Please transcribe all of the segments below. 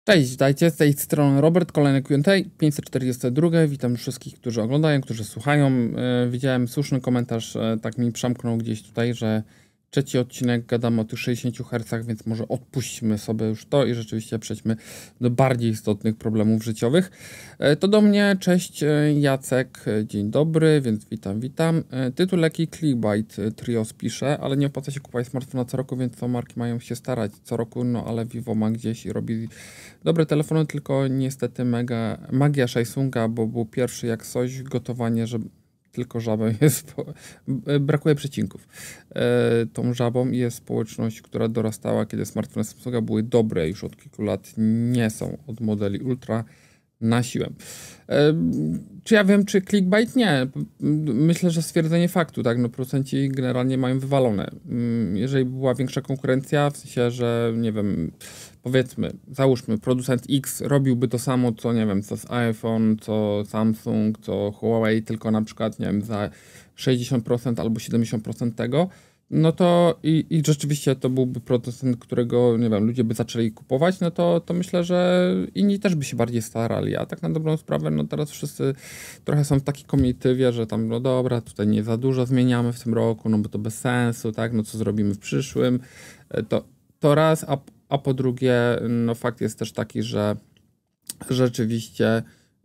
Cześć, witajcie, z tej strony Robert, kolejny Q&A, 542. Witam wszystkich, którzy oglądają, którzy słuchają. Widziałem słuszny komentarz, tak mi przemknął gdzieś tutaj, że trzeci odcinek gadamy o tych 60 Hz, więc może odpuśćmy sobie już to i rzeczywiście przejdźmy do bardziej istotnych problemów życiowych. To do mnie, cześć Jacek, dzień dobry, więc witam. Tytuł leki Clickbait Trios pisze, ale nie opłaca się kupować smartfona co roku, więc to marki mają się starać co roku, no ale Vivo ma gdzieś i robi dobre telefony, tylko niestety magia Samsunga, bo był pierwszy jak coś, gotowanie, że tylko żabę jest, brakuje przecinków. Tą żabą jest społeczność, która dorastała, kiedy smartfony Samsunga były dobre już od kilku lat, nie są od modeli Ultra na siłę. Czy ja wiem, czy clickbait? Nie. Myślę, że stwierdzenie faktu, tak, no producenci generalnie mają wywalone. Jeżeli była większa konkurencja, w sensie, że nie wiem, powiedzmy, załóżmy, producent X robiłby to samo, co nie wiem, co z iPhone, co Samsung, co Huawei, tylko na przykład, nie wiem, za 60% albo 70% tego, no to i rzeczywiście to byłby producent, którego, nie wiem, ludzie by zaczęli kupować, no to myślę, że inni też by się bardziej starali, a tak na dobrą sprawę, no teraz wszyscy trochę są w takiej komitywie, że tam, no dobra, tutaj nie za dużo zmieniamy w tym roku, no bo to bez sensu, tak, no co zrobimy w przyszłym, to raz, a po drugie, no fakt jest też taki, że rzeczywiście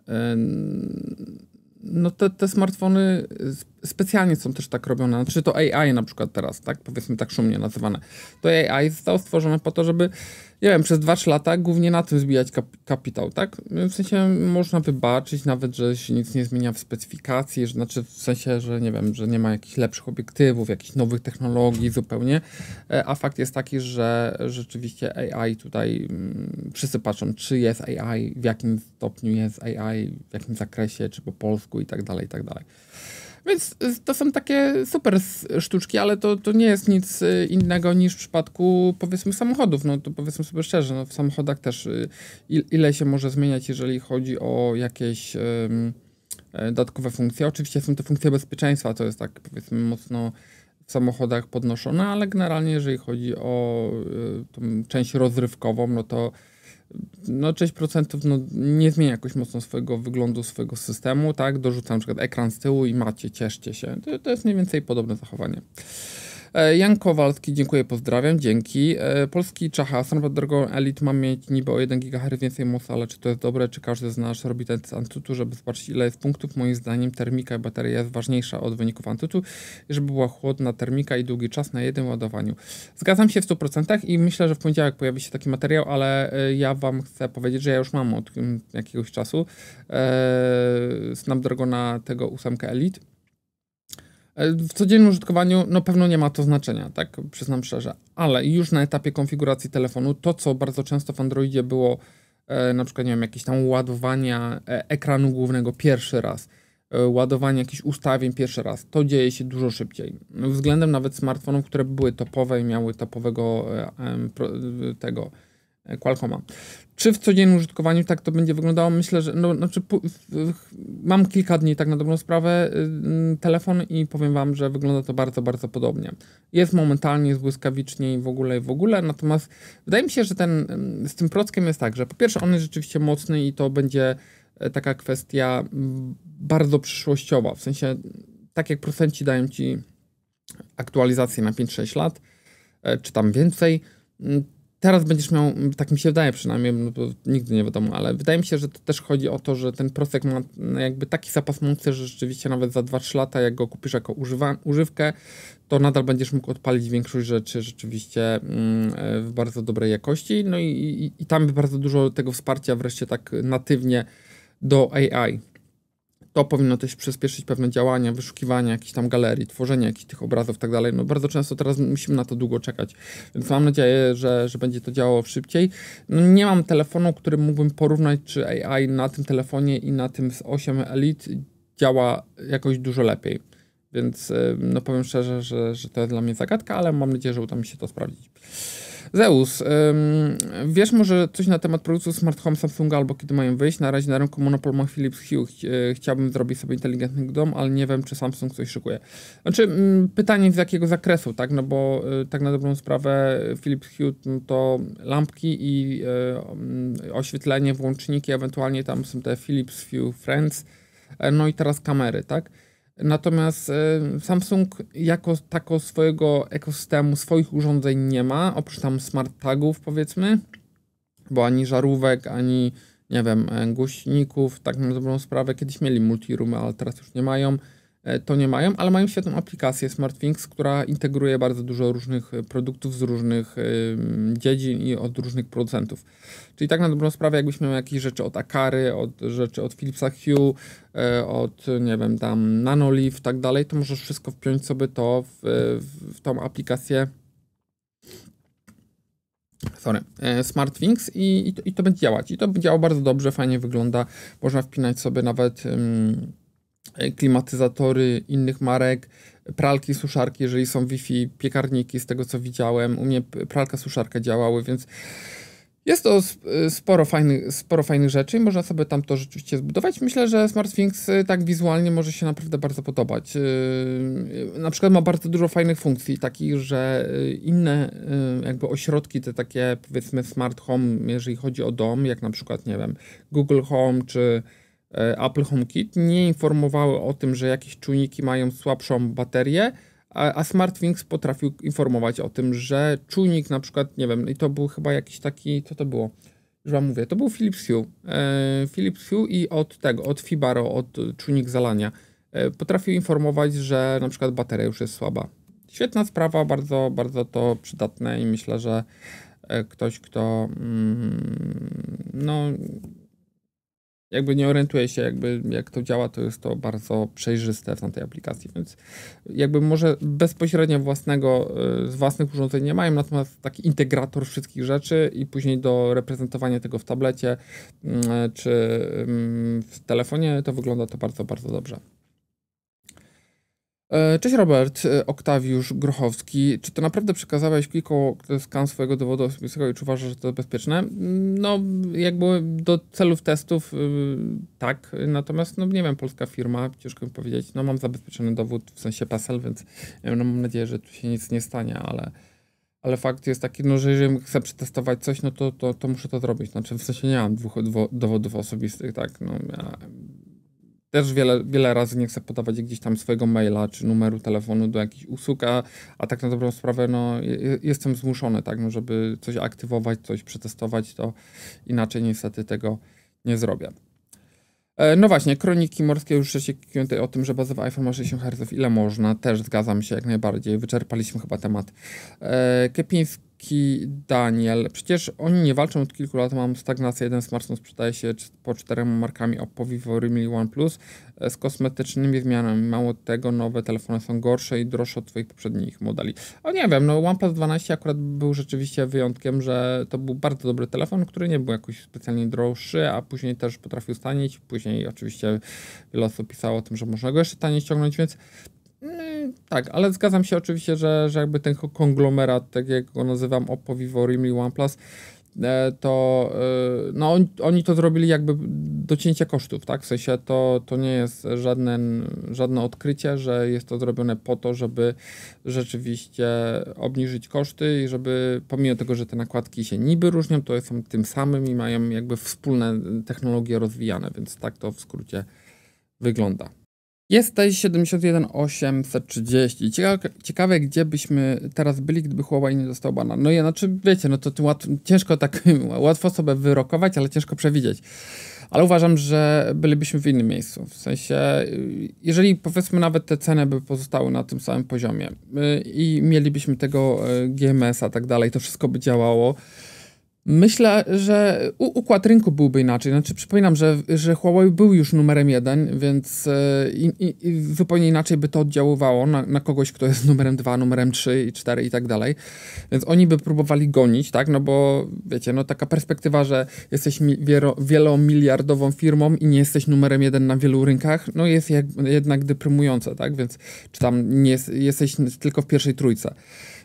no te smartfony specjalnie są też tak robione. Znaczy to AI na przykład teraz, tak? Powiedzmy tak szumnie nazywane. To AI zostało stworzone po to, żeby, nie wiem, przez 2-3 lata głównie na tym zbijać kapitał, tak? W sensie można wybaczyć nawet, że się nic nie zmienia w specyfikacji, że, znaczy w sensie, że nie wiem, że nie ma jakichś lepszych obiektywów, jakichś nowych technologii zupełnie, a fakt jest taki, że rzeczywiście AI tutaj wszyscy patrzą, czy jest AI, w jakim stopniu jest AI, w jakim zakresie, czy po polsku i tak dalej, i tak dalej. Więc to są takie super sztuczki, ale to nie jest nic innego niż w przypadku, powiedzmy, samochodów. No to powiedzmy sobie szczerze, no w samochodach też ile się może zmieniać, jeżeli chodzi o jakieś dodatkowe funkcje. Oczywiście są to funkcje bezpieczeństwa, to jest tak, powiedzmy, mocno w samochodach podnoszone, ale generalnie jeżeli chodzi o tą część rozrywkową, no to no 6% no, nie zmienia jakoś mocno swojego wyglądu, swojego systemu, tak? Dorzucam na przykład ekran z tyłu i macie, cieszcie się. To jest mniej więcej podobne zachowanie. Jan Kowalski, dziękuję, pozdrawiam, dzięki. Polski Czacha, Snapdragon Elite ma mieć niby o 1 GHz więcej mocy, ale czy to jest dobre, czy każdy z nas robi ten test Antutu, żeby zobaczyć ile jest punktów? Moim zdaniem termika i bateria jest ważniejsza od wyników Antutu, żeby była chłodna termika i długi czas na jednym ładowaniu. Zgadzam się w 100% i myślę, że w poniedziałek pojawi się taki materiał, ale ja wam chcę powiedzieć, że ja już mam od jakiegoś czasu Snapdragona tego 8 Elite. W codziennym użytkowaniu no pewno nie ma to znaczenia, tak? Przyznam szczerze, ale już na etapie konfiguracji telefonu, to co bardzo często w Androidzie było, na przykład, nie wiem, jakieś tam ładowania ekranu głównego pierwszy raz, ładowanie jakichś ustawień pierwszy raz, to dzieje się dużo szybciej. Względem nawet smartfonów, które były topowe i miały topowego tego Qualcomma. Czy w codziennym użytkowaniu tak to będzie wyglądało? Myślę, że no, znaczy, mam kilka dni tak na dobrą sprawę telefon i powiem wam, że wygląda to bardzo, bardzo podobnie. Jest momentalnie, jest błyskawicznie i w ogóle, natomiast wydaje mi się, że z tym prockiem jest tak, że po pierwsze on jest rzeczywiście mocny i to będzie taka kwestia bardzo przyszłościowa, w sensie tak jak producenci dają ci aktualizację na 5-6 lat, czy tam więcej, teraz będziesz miał, tak mi się wydaje przynajmniej, no bo nigdy nie wiadomo, ale wydaje mi się, że to też chodzi o to, że ten procek ma jakby taki zapas mocy, że rzeczywiście nawet za 2-3 lata, jak go kupisz jako używkę, to nadal będziesz mógł odpalić większość rzeczy rzeczywiście w bardzo dobrej jakości. No i tam bardzo dużo tego wsparcia wreszcie tak natywnie do AI. To powinno też przyspieszyć pewne działania, wyszukiwania jakichś tam galerii, tworzenia jakichś tych obrazów i tak dalej. No bardzo często teraz musimy na to długo czekać, więc mam nadzieję, że będzie to działało szybciej. No nie mam telefonu, którym mógłbym porównać, czy AI na tym telefonie i na tym z 8 Elite działa jakoś dużo lepiej. Więc no powiem szczerze, że to jest dla mnie zagadka, ale mam nadzieję, że uda mi się to sprawdzić. Zeus, wiesz może coś na temat produktu Smart Home Samsunga albo kiedy mają wyjść? Na razie na rynku monopol ma Philips Hue. Chciałbym zrobić sobie inteligentny dom, ale nie wiem, czy Samsung coś szykuje. Znaczy, pytanie z jakiego zakresu, tak? No bo tak na dobrą sprawę Philips Hue to lampki i oświetlenie, włączniki, ewentualnie tam są te Philips Hue Friends, no i teraz kamery, tak? Natomiast Samsung jako tako swojego ekosystemu, swoich urządzeń nie ma, oprócz tam smart tagów powiedzmy, bo ani żarówek, ani nie wiem, głośników, tak na dobrą sprawę, kiedyś mieli multiroomy, ale teraz już nie mają, to nie mają, ale mają świetną aplikację SmartThings, która integruje bardzo dużo różnych produktów z różnych dziedzin i od różnych producentów. Czyli tak na dobrą sprawę, jakbyś miał jakieś rzeczy od Akary, rzeczy od Philipsa Hue, od, nie wiem, tam Nanolive, tak dalej, to możesz wszystko wpiąć sobie to w tą aplikację SmartThings i to będzie działać. I to działa bardzo dobrze, fajnie wygląda. Można wpinać sobie nawet klimatyzatory innych marek, pralki, suszarki, jeżeli są Wi-Fi, piekarniki, z tego co widziałem. U mnie pralka, suszarka działały, więc jest to sporo fajnych rzeczy i można sobie tam to rzeczywiście zbudować. Myślę, że SmartThings tak wizualnie może się naprawdę bardzo podobać. Na przykład ma bardzo dużo fajnych funkcji, takich, że inne jakby ośrodki, te takie powiedzmy smart home, jeżeli chodzi o dom, jak na przykład, nie wiem, Google Home czy Apple HomeKit, nie informowały o tym, że jakieś czujniki mają słabszą baterię, a SmartThings potrafił informować o tym, że czujnik na przykład, nie wiem, i to był chyba jakiś taki, co to było? Już wam mówię, to był Philips Hue. Philips Hue i od Fibaro, od czujnik zalania. Potrafił informować, że na przykład bateria już jest słaba. Świetna sprawa, bardzo, bardzo to przydatne i myślę, że ktoś, kto no jakby nie orientuje się, jak to działa, to jest to bardzo przejrzyste w tamtej aplikacji, więc jakby może bezpośrednio z własnych urządzeń nie mają, natomiast taki integrator wszystkich rzeczy i później do reprezentowania tego w tablecie czy w telefonie, to wygląda to bardzo, bardzo dobrze. Cześć Robert, Oktawiusz Grochowski. Czy to naprawdę przekazałeś kilku skan swojego dowodu osobistego i czy uważasz, że to bezpieczne? No, jakby do celów testów tak, natomiast no nie wiem, polska firma, ciężko mi powiedzieć, no mam zabezpieczony dowód, w sensie PESEL, więc no, mam nadzieję, że tu się nic nie stanie, ale fakt jest taki, no, że jeżeli chcę przetestować coś, no to muszę to zrobić. Znaczy w sensie nie mam dwóch dowodów osobistych, tak, no ja też wiele razy nie chcę podawać gdzieś tam swojego maila czy numeru telefonu do jakichś usług, a tak na dobrą sprawę no, jestem zmuszony, tak, no, żeby coś aktywować, coś przetestować, to inaczej niestety tego nie zrobię. No właśnie, Kroniki Morskie już tutaj o tym, że bazowy iPhone ma 60 Hz, ile można, też zgadzam się jak najbardziej, wyczerpaliśmy chyba temat. Kepiński Daniel, przecież oni nie walczą od kilku lat, mam stagnację, jeden smartfon sprzedaje się po 4 markami Oppo, Vivo, Realme, OnePlus z kosmetycznymi zmianami, mało tego nowe telefony są gorsze i droższe od twoich poprzednich modeli. O nie wiem, no OnePlus 12 akurat był rzeczywiście wyjątkiem, że to był bardzo dobry telefon, który nie był jakoś specjalnie droższy, a później też potrafił stanieć, później oczywiście wiele osób pisało o tym, że można go jeszcze taniej ściągnąć, więc tak, ale zgadzam się oczywiście, że jakby ten konglomerat, tak jak go nazywam, Oppo, Vivo, Realme, OnePlus, to no oni to zrobili jakby docięcie kosztów, tak? W sensie to nie jest żadne odkrycie, że jest to zrobione po to, żeby rzeczywiście obniżyć koszty i żeby pomimo tego, że te nakładki się niby różnią, to są tym samym i mają jakby wspólne technologie rozwijane, więc tak to w skrócie wygląda. Jesteś 71830. Ciekawe, gdzie byśmy teraz byli, gdyby Huawei nie dostał bana. No ja, znaczy, wiecie, no to ciężko tak, łatwo sobie wyrokować, ale ciężko przewidzieć. Ale uważam, że bylibyśmy w innym miejscu. W sensie, jeżeli powiedzmy nawet te ceny by pozostały na tym samym poziomie i mielibyśmy tego GMS-a, tak dalej, to wszystko by działało. Myślę, że układ rynku byłby inaczej. Znaczy, przypominam, że Huawei był już numerem 1, więc zupełnie inaczej by to oddziaływało na kogoś, kto jest numerem 2, numerem 3 i 4 i tak dalej. Więc oni by próbowali gonić, tak? No bo wiecie, no taka perspektywa, że jesteś wielomiliardową firmą i nie jesteś numerem 1 na wielu rynkach, no jest jednak deprymujące, tak? Więc czy tam nie jesteś tylko w pierwszej trójce.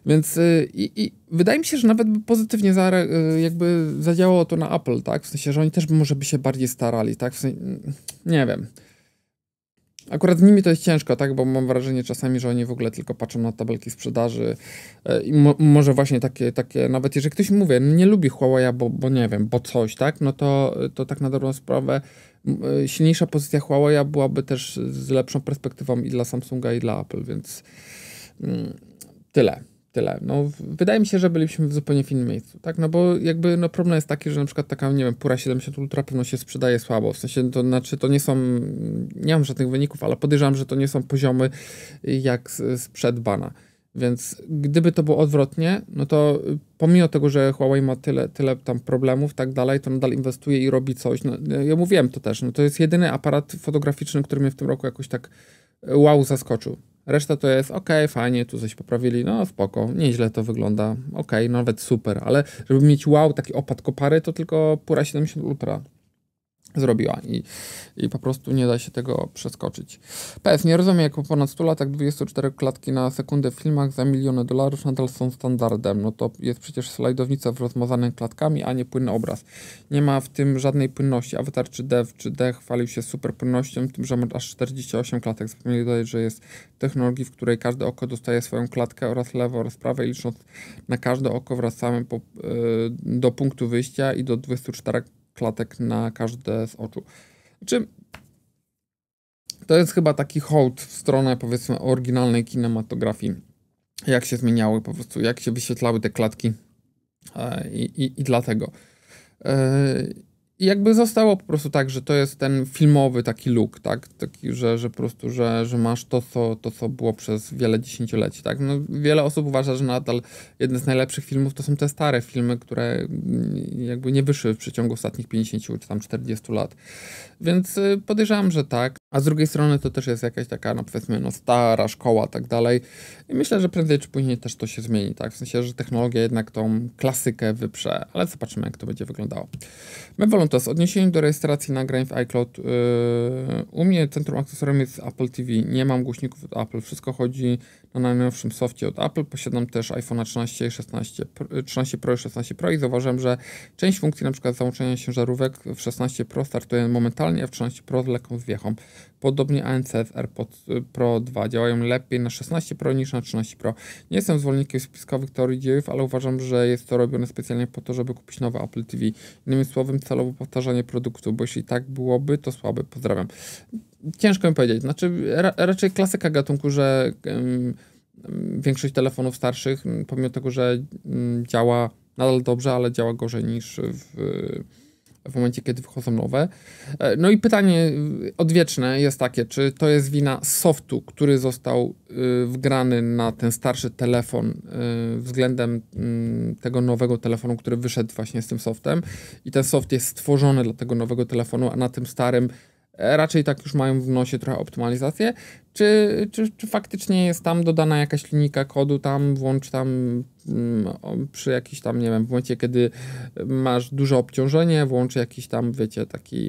Więc i wydaje mi się, że nawet by pozytywnie jakby zadziałało to na Apple, tak? W sensie, że oni też może by się bardziej starali, tak? W sensie, nie wiem. Akurat z nimi to jest ciężko, tak? Bo mam wrażenie czasami, że oni w ogóle tylko patrzą na tabelki sprzedaży i może właśnie takie, nawet jeżeli ktoś mówi, nie lubi Huawei, bo nie wiem, bo coś, tak? No to tak na dobrą sprawę silniejsza pozycja Huawei byłaby też z lepszą perspektywą i dla Samsunga, i dla Apple, więc tyle. No, wydaje mi się, że byliśmy w zupełnie w innym miejscu, tak? No bo jakby problem jest taki, że na przykład taka, nie wiem, Pura 70 Ultra pewno się sprzedaje słabo. W sensie, to znaczy, to nie są, nie mam żadnych wyników, ale podejrzewam, że to nie są poziomy jak sprzed bana. Więc gdyby to było odwrotnie, no to pomimo tego, że Huawei ma tyle tam problemów, tak dalej, to nadal inwestuje i robi coś. No, ja mówiłem to też, no to jest jedyny aparat fotograficzny, który mnie w tym roku jakoś tak wow zaskoczył. Reszta to jest fajnie, tu coś poprawili, no spoko, nieźle to wygląda, nawet super, ale żeby mieć wow, taki opad kopary, to tylko Pura 70 Ultra zrobiła i po prostu nie da się tego przeskoczyć. PS, nie rozumiem, jak po ponad 100 latach 24 klatki na sekundę w filmach za miliony dolarów nadal są standardem. No to jest przecież slajdownica w rozmazanych klatkami, a nie płynny obraz. Nie ma w tym żadnej płynności. Avatar czy Dev czy D chwalił się super płynnością, tym, że ma aż 48 klatek. Zapomnieli dodać, że jest technologii, w której każde oko dostaje swoją klatkę oraz lewo oraz prawe, licząc na każde oko wracamy do punktu wyjścia i do 24 klatek na każde z oczu. Znaczy, to jest chyba taki hołd w stronę, powiedzmy, oryginalnej kinematografii. Jak się zmieniały po prostu, jak się wyświetlały te klatki i dlatego. I jakby zostało po prostu tak, że to jest ten filmowy taki look, tak? Taki, że po prostu, że masz to, co było przez wiele dziesięcioleci, tak? No, wiele osób uważa, że nadal jeden z najlepszych filmów to są te stare filmy, które jakby nie wyszły w przeciągu ostatnich 50 czy tam 40 lat. Więc podejrzewam, że tak. A z drugiej strony to też jest jakaś taka, no powiedzmy, no stara szkoła, tak dalej. I myślę, że prędzej czy później też to się zmieni, tak? W sensie, że technologia jednak tą klasykę wyprze, ale zobaczymy, jak to będzie wyglądało. To z odniesieniem do rejestracji nagrań w iCloud. U mnie centrum akcesorium jest Apple TV. Nie mam głośników od Apple. Wszystko chodzi na najnowszym softie od Apple. Posiadam też iPhone 13 i 13 Pro i 16 Pro i zauważyłem, że część funkcji, na przykład załączenia ciężarówek w 16 Pro startuje momentalnie, a w 13 Pro z lekką zwiechą. Podobnie ANC z AirPods Pro 2 działają lepiej na 16 Pro niż na 13 Pro. Nie jestem zwolennikiem spiskowych teorii dziejów, ale uważam, że jest to robione specjalnie po to, żeby kupić nowe Apple TV. Innymi słowy, celowo powtarzanie produktu, bo jeśli tak byłoby, to słabe. Pozdrawiam. Ciężko mi powiedzieć. Znaczy, raczej klasyka gatunku, że większość telefonów starszych, pomimo tego, że działa nadal dobrze, ale działa gorzej niż w momencie, kiedy wychodzą nowe. No i pytanie odwieczne jest takie, czy to jest wina softu, który został wgrany na ten starszy telefon względem tego nowego telefonu, który wyszedł właśnie z tym softem i ten soft jest stworzony dla tego nowego telefonu, a na tym starym raczej tak już mają w nosie trochę optymalizację, czy faktycznie jest tam dodana jakaś linijka kodu, tam włącz tam przy jakiś tam, nie wiem, w momencie, kiedy masz duże obciążenie, włącz jakiś tam, wiecie,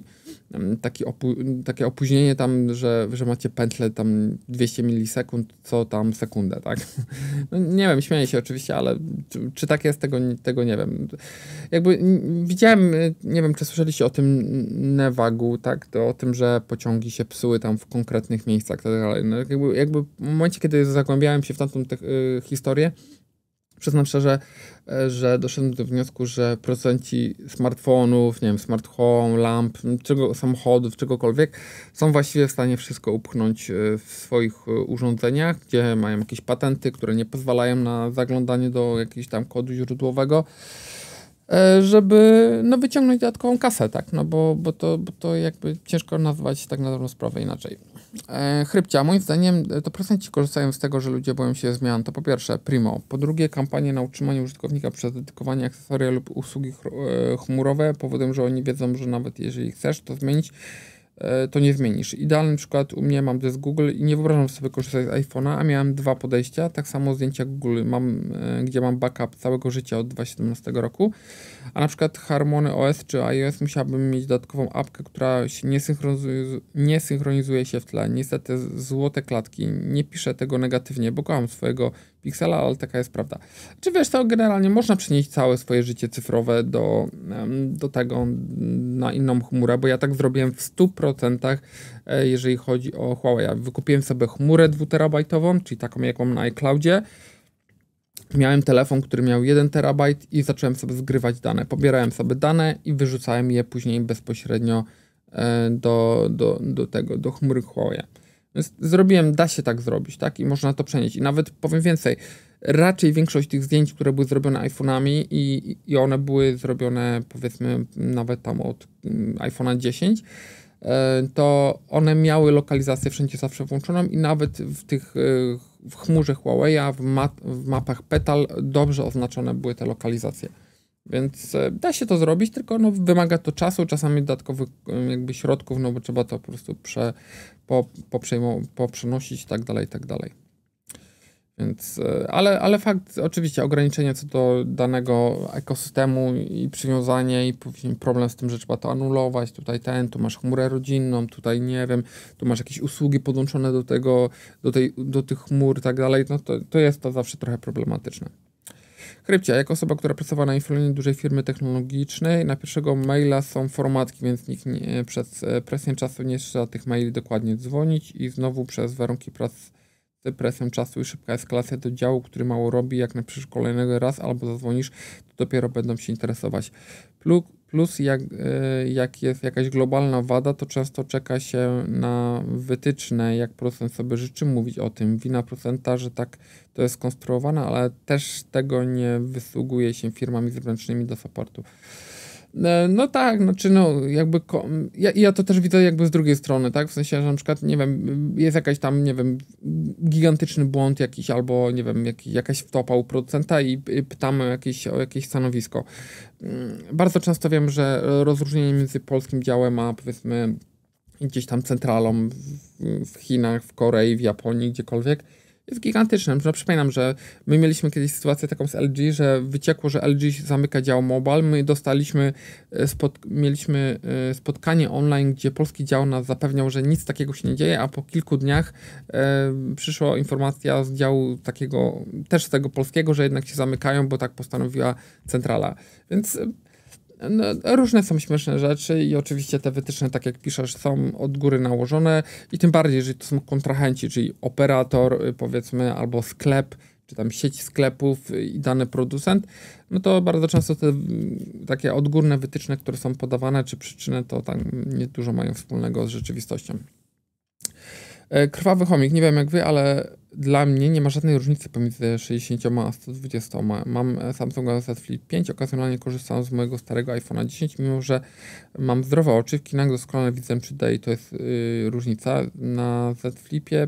takie opóźnienie tam, że macie pętlę tam 200 milisekund, co tam sekundę, tak? No, nie wiem, śmieję się oczywiście, ale czy tak jest, tego nie wiem. Jakby widziałem, nie wiem, czy słyszeliście o tym Nevagu, tak? O tym, że pociągi się psuły tam w konkretnych miejscach, tak dalej. No, jakby w momencie, kiedy zagłębiałem się w tamtą historię, przyznam szczerze, że doszedłem do wniosku, że producenci smartfonów, nie wiem, smart home, lamp, samochodów, czegokolwiek, są właściwie w stanie wszystko upchnąć w swoich urządzeniach, gdzie mają jakieś patenty, które nie pozwalają na zaglądanie do jakiegoś tam kodu źródłowego, żeby wyciągnąć dodatkową kasę, tak? No bo to jakby ciężko nazwać tak na dobrą sprawę inaczej. Chrypcia, moim zdaniem to producenci korzystają z tego, że ludzie boją się zmian. To po pierwsze primo. Po drugie kampanie na utrzymanie użytkownika przez dedykowanie akcesoria lub usługi chmurowe powodują, że oni wiedzą, że nawet jeżeli chcesz to zmienić, to nie zmienisz. Idealny przykład u mnie, mam to z Google i nie wyobrażam sobie korzystać z iPhone'a, a miałem dwa podejścia, tak samo zdjęcia Google gdzie mam backup całego życia od 2017 roku, a na przykład Harmony OS czy iOS musiałbym mieć dodatkową apkę, która się nie synchronizuje się w tle. Niestety złote klatki, nie piszę tego negatywnie, bo kocham swojego Pixela, ale taka jest prawda. Czy wiesz, to generalnie można przenieść całe swoje życie cyfrowe do tego na inną chmurę, bo ja tak zrobiłem w 100%, jeżeli chodzi o Huawei. Wykupiłem sobie chmurę 2-terabajtową, czyli taką jaką na iCloudzie. Miałem telefon, który miał 1 terabajt i zacząłem sobie zgrywać dane. Pobierałem sobie dane i wyrzucałem je później bezpośrednio do chmury Huawei. Więc da się tak zrobić, tak? I można to przenieść. I nawet powiem więcej, raczej większość tych zdjęć, które były zrobione iPhone'ami i one były zrobione, powiedzmy, nawet tam od iPhone'a 10, to one miały lokalizację wszędzie zawsze włączoną i nawet w chmurze Huawei, w mapach Petal dobrze oznaczone były te lokalizacje. Więc da się to zrobić, tylko no, wymaga to czasu, czasami dodatkowych jakby środków, no bo trzeba to po prostu poprzenosić i tak dalej, i tak dalej. Więc, ale fakt, oczywiście ograniczenie co do danego ekosystemu i przywiązanie i później problem z tym, że trzeba to anulować, tutaj tu masz chmurę rodzinną, tutaj nie wiem, tu masz jakieś usługi podłączone do tych chmur i tak dalej, no to jest to zawsze trochę problematyczne. Krypcia, jako osoba, która pracowała na infolinii dużej firmy technologicznej, na pierwszego maila są formatki, więc nikt przez presję czasu nie trzeba tych maili dokładnie dzwonić i znowu przez warunki pracy presją czasu i szybka eskalacja do działu, który mało robi, jak napiszesz kolejnego raz albo zadzwonisz, to dopiero będą się interesować. Plus jak jest jakaś globalna wada, to często czeka się na wytyczne, jak producent sobie życzy mówić o tym. Wina producenta, że tak to jest skonstruowane, ale też tego nie wysługuje się firmami zewnętrznymi do supportu. No tak, znaczy jakby ja to też widzę jakby z drugiej strony, tak, w sensie, że na przykład, nie wiem, jest jakaś tam, nie wiem, gigantyczny błąd jakiś, albo nie wiem, jakaś wtopa u producenta i pytamy o jakieś stanowisko. Bardzo często wiem, że rozróżnienie między polskim działem a powiedzmy gdzieś tam centralą w Chinach, w Korei, w Japonii, gdziekolwiek, jest gigantyczne. Przypominam, że my mieliśmy kiedyś sytuację taką z LG, że wyciekło, że LG zamyka dział mobile. My mieliśmy spotkanie online, gdzie polski dział nas zapewniał, że nic takiego się nie dzieje, a po kilku dniach przyszła informacja z działu takiego, też z tego polskiego, że jednak się zamykają, bo tak postanowiła centrala. Więc no, różne są śmieszne rzeczy i oczywiście te wytyczne, tak jak piszesz, są od góry nałożone i tym bardziej, jeżeli to są kontrahenci, czyli operator, powiedzmy, albo sklep, czy tam sieć sklepów i dany producent, no to bardzo często te takie odgórne wytyczne, które są podawane, czy przyczyny, to tam nie dużo mają wspólnego z rzeczywistością. Krwawy chomik, nie wiem jak wy, ale dla mnie nie ma żadnej różnicy pomiędzy 60 a 120. Mam Samsunga Z Flip 5, okazjonalnie korzystam z mojego starego iPhone'a 10, mimo że mam zdrowe oczy, w kinach doskonale widzę 3D i to jest różnica. Na Z Flipie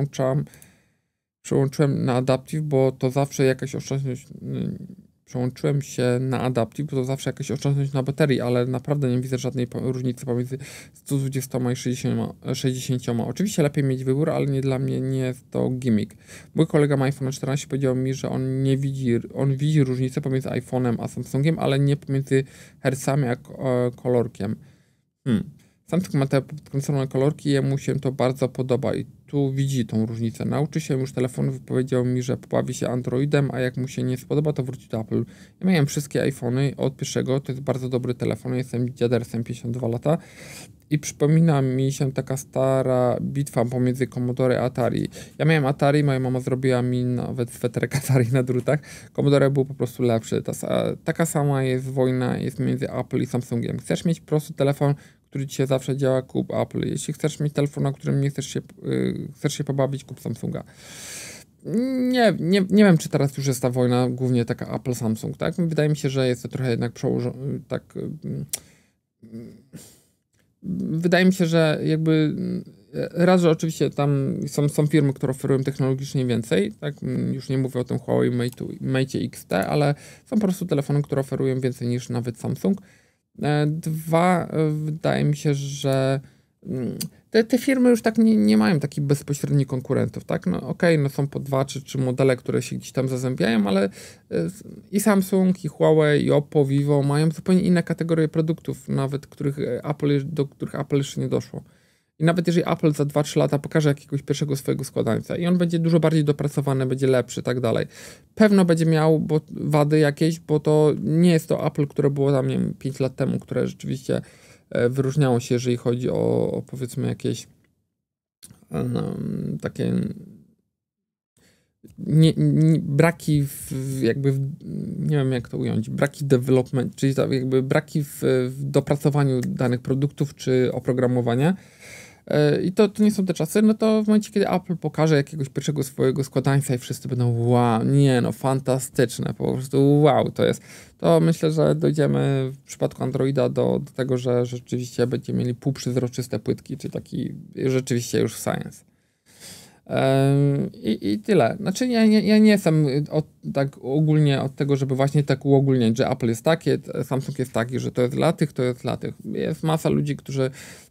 przełączyłem na Adaptive, bo to zawsze jakaś oszczędność. Przełączyłem się na Adaptive, bo to zawsze jakaś oszczędność na baterii, ale naprawdę nie widzę żadnej różnicy pomiędzy 120 i 60. Oczywiście lepiej mieć wybór, ale nie dla mnie nie jest to gimmick. Mój kolega ma iPhone 14, powiedział mi, że on widzi różnicę pomiędzy iPhone'em a Samsungiem, ale nie pomiędzy hercami a kolorkiem. Samsung ma te podkręcone kolorki i jemu się to bardzo podoba i tu widzi tą różnicę. Nauczy się już telefonu, powiedział mi, że pobawi się Androidem, a jak mu się nie spodoba, to wróci do Apple. Ja miałem wszystkie iPhony od pierwszego, to jest bardzo dobry telefon, jestem dziadersem, 52 lata i przypomina mi się taka stara bitwa pomiędzy Commodore a Atari. Ja miałem Atari, moja mama zrobiła mi nawet sweterek Atari na drutach. Commodore był po prostu lepszy. Taka sama jest wojna jest między Apple i Samsungiem. Chcesz mieć prosty telefon, który ci się zawsze działa, kup Apple. Jeśli chcesz mieć telefon, na którym nie chcesz się pobawić, kup Samsunga. Nie wiem, czy teraz już jest ta wojna głównie taka Apple-Samsung, tak? Wydaje mi się, że jest to trochę jednak przełożone, tak... Wydaje mi się, że jakby raz, że oczywiście tam są firmy, które oferują technologicznie więcej, tak? Już nie mówię o tym Huawei Mate XT, ale są po prostu telefony, które oferują więcej niż nawet Samsung. Dwa, wydaje mi się, że te firmy już tak nie mają takich bezpośrednich konkurentów, tak? No okej, no są po 2 czy 3 modele, które się gdzieś tam zazębiają, ale i Samsung, i Huawei, i Oppo, Vivo mają zupełnie inne kategorie produktów, nawet do których Apple jeszcze nie doszło. I nawet jeżeli Apple za 2-3 lata pokaże jakiegoś pierwszego swojego składańca i on będzie dużo bardziej dopracowany, będzie lepszy i tak dalej, pewno będzie miał wady jakieś, bo to nie jest to Apple, które było tam, nie wiem, 5 lat temu, które rzeczywiście wyróżniało się, jeżeli chodzi o powiedzmy jakieś takie braki nie wiem jak to ująć, braki development, czyli jakby braki w dopracowaniu danych produktów czy oprogramowania. I to nie są te czasy, no to w momencie, kiedy Apple pokaże jakiegoś pierwszego swojego składańca i wszyscy będą wow, nie no, fantastyczne, po prostu wow, to myślę, że dojdziemy w przypadku Androida do tego, że rzeczywiście będziemy mieli półprzezroczyste płytki, czy taki rzeczywiście już science. I tyle. Znaczy ja nie jestem tak ogólnie od tego, żeby właśnie tak uogólniać, że Apple jest takie, Samsung jest taki, że to jest dla tych, to jest dla tych. Jest masa ludzi, którzy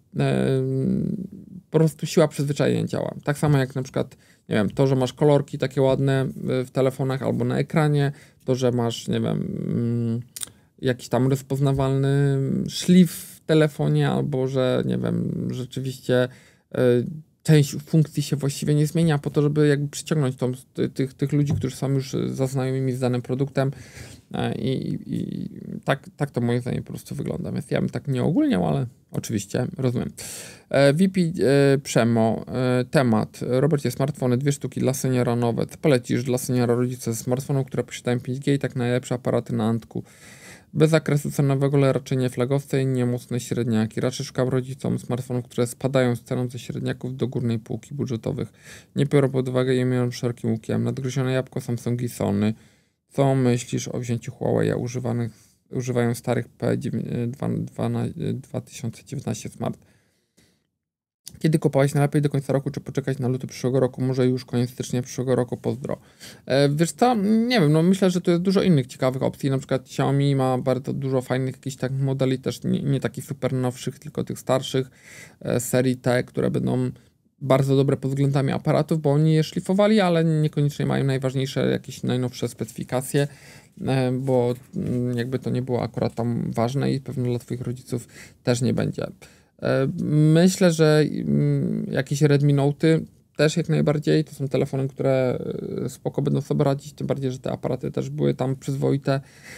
po prostu siła przyzwyczajenia działa. Tak samo jak na przykład, nie wiem, to, że masz kolorki takie ładne w telefonach albo na ekranie, to, że masz, nie wiem, jakiś tam rozpoznawalny szlif w telefonie, albo że, nie wiem, rzeczywiście część funkcji się właściwie nie zmienia po to, żeby jakby przyciągnąć tych ludzi, którzy są już zaznajomieni z danym produktem i tak to moim zdaniem po prostu wygląda. Więc ja bym tak nie ogólniał, ale oczywiście rozumiem. VP Przemo, temat. Robercie, smartfony, 2 sztuki dla seniora nowe. Co polecisz dla seniora rodzice ze smartfonów, które posiadają 5G i tak najlepsze aparaty na Antku? Bez zakresu cenowego, ale raczej nie flagowce i nie mocne średniaki. Raczej szukam rodzicom smartfonów, które spadają z ceną ze średniaków do górnej półki budżetowych. Nie biorą pod uwagę i mają szerokim łukiem. Nadgryzione jabłko Samsungi, Sony. Co myślisz o wzięciu Huawei używają starych P2 2019 Smart? Kiedy kupowałeś najlepiej do końca roku, czy poczekać na luty przyszłego roku, może już koniec stycznia przyszłego roku, pozdro. Wiesz co, nie wiem, no myślę, że tu jest dużo innych ciekawych opcji, na przykład Xiaomi ma bardzo dużo fajnych jakichś tak modeli, też nie takich super nowszych, tylko tych starszych serii T, które będą bardzo dobre pod względami aparatów, bo oni je szlifowali, ale niekoniecznie mają najważniejsze, jakieś najnowsze specyfikacje, bo jakby to nie było akurat tam ważne i pewnie dla twoich rodziców też nie będzie. Myślę, że jakieś Redmi Note'y też jak najbardziej, to są telefony, które spoko będą sobie radzić, tym bardziej, że te aparaty też były tam przyzwoite.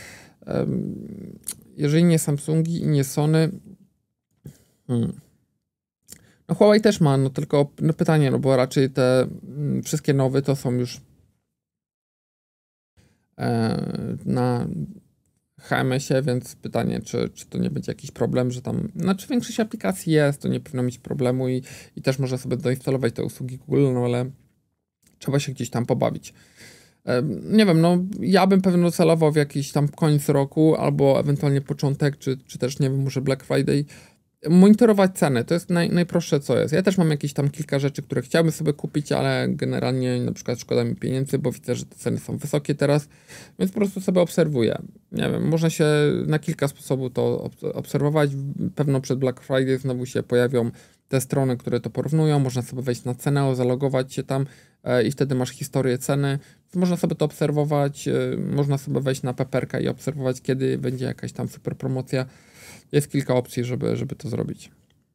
Jeżeli nie Samsungi i nie Sony, no Huawei też ma, no tylko no pytanie, no bo raczej te wszystkie nowe to są już na HMS-ie, więc pytanie, czy to nie będzie jakiś problem, że tam, znaczy większość aplikacji jest, to nie powinno mieć problemu i też można sobie doinstalować te usługi Google, no ale trzeba się gdzieś tam pobawić. Nie wiem, no ja bym pewnie celował w jakiś tam koniec roku, albo ewentualnie początek, czy też nie wiem, może Black Friday, monitorować ceny, to jest najprostsze co jest. Ja też mam jakieś tam kilka rzeczy, które chciałbym sobie kupić, ale generalnie na przykład szkoda mi pieniędzy, bo widzę, że te ceny są wysokie teraz, więc po prostu sobie obserwuję. Nie wiem, można się na kilka sposobów to obserwować. Pewno przed Black Friday znowu się pojawią te strony, które to porównują. Można sobie wejść na cenę, zalogować się tam i wtedy masz historię ceny. Można sobie to obserwować, można sobie wejść na Peperka i obserwować, kiedy będzie jakaś tam super promocja. Jest kilka opcji, żeby to zrobić.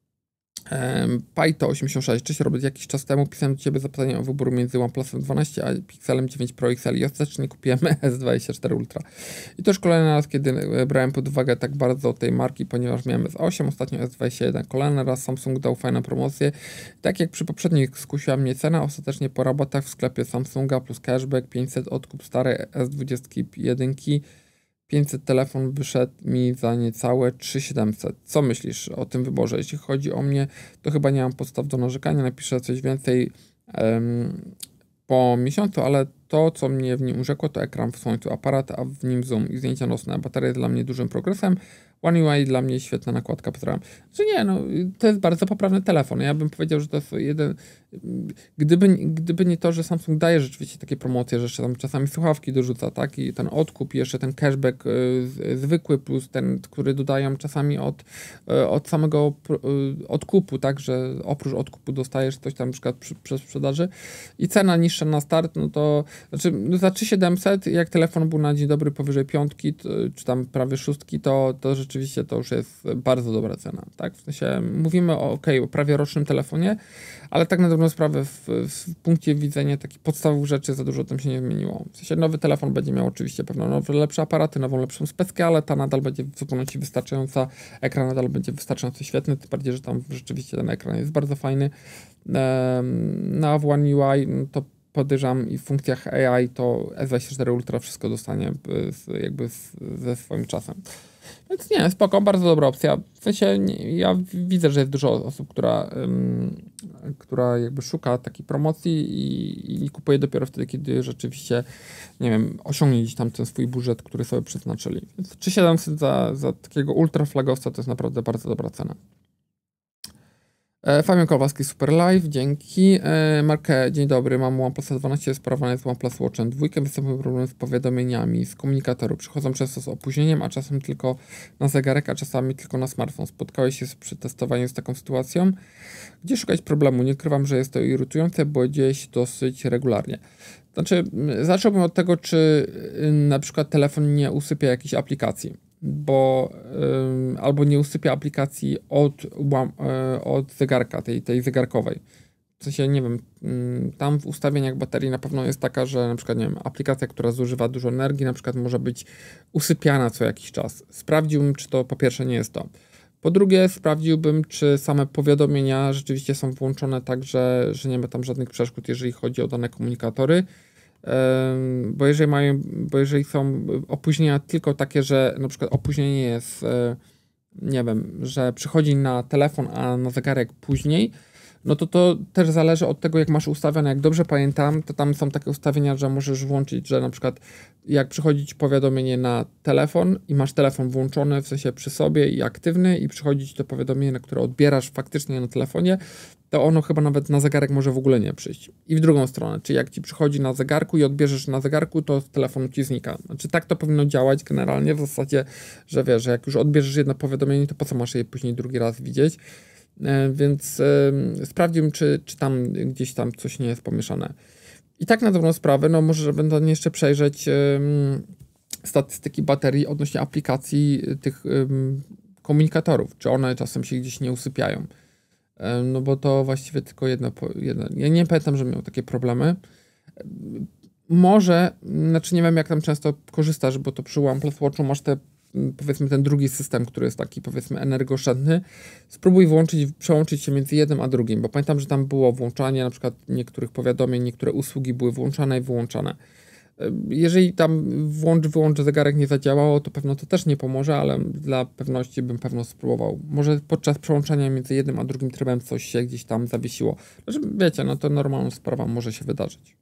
Pyto86. Cześć Robert, jakiś czas temu pisałem do Ciebie zapytanie o wybór między OnePlusem 12 a Pixelem 9 Pro XL i ostatecznie kupiłem S24 Ultra. I to już kolejny raz, kiedy brałem pod uwagę tak bardzo tej marki, ponieważ miałem S8, ostatnio S21. Kolejny raz Samsung dał fajne promocje. Tak jak przy poprzednich skusiła mnie cena, ostatecznie po rabatach w sklepie Samsunga plus cashback 500 odkup starej S21. 500 telefon wyszedł mi za niecałe 3700. Co myślisz o tym wyborze? Jeśli chodzi o mnie, to chyba nie mam podstaw do narzekania. Napiszę coś więcej po miesiącu, ale to, co mnie w nim urzekło, to ekran w słońcu, aparat, a w nim zoom i zdjęcia nocne. Bateria jest dla mnie dużym progresem. One UI dla mnie świetna nakładka. Pozdrawiam. Czy nie, no to jest bardzo poprawny telefon. Ja bym powiedział, że to jest jeden... Gdyby nie to, że Samsung daje rzeczywiście takie promocje, że jeszcze tam czasami słuchawki dorzuca, tak? I ten odkup, i jeszcze ten cashback zwykły, plus ten, który dodają czasami od samego odkupu, tak? Że oprócz odkupu dostajesz coś tam na przykład przez sprzedaży i cena niższa na start, no to znaczy za 3700, jak telefon był na dzień dobry powyżej 5, czy tam prawie 6, to rzeczywiście rzeczywiście to już jest bardzo dobra cena, tak? W sensie mówimy o prawie rocznym telefonie, ale tak na dobrą sprawę w punkcie widzenia takich podstawowych rzeczy za dużo tam się nie zmieniło. W sensie nowy telefon będzie miał oczywiście pewno nowe, lepsze aparaty, nową, lepszą speckę, ale ta nadal będzie w zupełności wystarczająca, ekran nadal będzie wystarczająco świetny, tym bardziej, że tam rzeczywiście ten ekran jest bardzo fajny. Na One UI to podejrzewam i w funkcjach AI to S24 Ultra wszystko dostanie ze swoim czasem. Więc nie, spoko, bardzo dobra opcja. W sensie ja widzę, że jest dużo osób, która jakby szuka takiej promocji i kupuje dopiero wtedy, kiedy rzeczywiście, nie wiem, osiągnie gdzieś tam ten swój budżet, który sobie przeznaczyli. Więc 3700 za takiego ultra flagowca to jest naprawdę bardzo dobra cena. Fabian Kowalski, Super Live, dzięki. Markę, dzień dobry, mam OnePlus 12 sparowane z OnePlus Watchem 2, występują problemy z powiadomieniami z komunikatorów. Przychodzą często z opóźnieniem, a czasem tylko na zegarek, a czasami tylko na smartfon. Spotkałeś się przy testowaniu z taką sytuacją? Gdzie szukać problemu? Nie ukrywam, że jest to irytujące, bo dzieje się dosyć regularnie. Znaczy, zacząłbym od tego, czy na przykład telefon nie usypia jakiejś aplikacji, bo albo nie usypia aplikacji od zegarka, tej zegarkowej. W sensie, nie wiem, tam w ustawieniach baterii na pewno jest taka, że na przykład, nie wiem, aplikacja, która zużywa dużo energii, na przykład może być usypiana co jakiś czas. Sprawdziłbym, czy to po pierwsze nie jest to. Po drugie, sprawdziłbym, czy same powiadomienia rzeczywiście są włączone tak, że nie ma tam żadnych przeszkód, jeżeli chodzi o dane komunikatory. Bo jeżeli są opóźnienia tylko takie, że na przykład opóźnienie jest, nie wiem, że przychodzi na telefon, a na zegarek później, no to też zależy od tego, jak masz ustawione. Jak dobrze pamiętam, to tam są takie ustawienia, że możesz włączyć, że na przykład jak przychodzi ci powiadomienie na telefon i masz telefon włączony, w sensie przy sobie i aktywny i przychodzi ci to powiadomienie, na które odbierasz faktycznie na telefonie, to ono chyba nawet na zegarek może w ogóle nie przyjść. I w drugą stronę, czyli jak ci przychodzi na zegarku i odbierzesz na zegarku, to z telefonu ci znika. Znaczy tak to powinno działać generalnie, w zasadzie, że wiesz, że jak już odbierzesz jedno powiadomienie, to po co masz je później drugi raz widzieć? Więc sprawdziłbym, czy tam gdzieś tam coś nie jest pomieszane. I tak na dobrą sprawę, no może będę jeszcze przejrzeć statystyki baterii odnośnie aplikacji tych komunikatorów, czy one czasem się gdzieś nie usypiają. No bo to właściwie tylko jedno. Ja nie pamiętam, że miał takie problemy. Może, znaczy nie wiem jak tam często korzystasz, bo to przy OnePlus Watchu masz powiedzmy ten drugi system, który jest taki powiedzmy energooszczędny. Spróbuj przełączyć się między jednym a drugim, bo pamiętam, że tam było włączanie na przykład niektórych powiadomień, niektóre usługi były włączane i wyłączane. Jeżeli tam wyłącz zegarek nie zadziałało, to pewno to też nie pomoże, ale dla pewności bym pewno spróbował. Może podczas przełączania między jednym a drugim trybem coś się gdzieś tam zawiesiło. Znaczy, wiecie, no to normalna sprawa może się wydarzyć.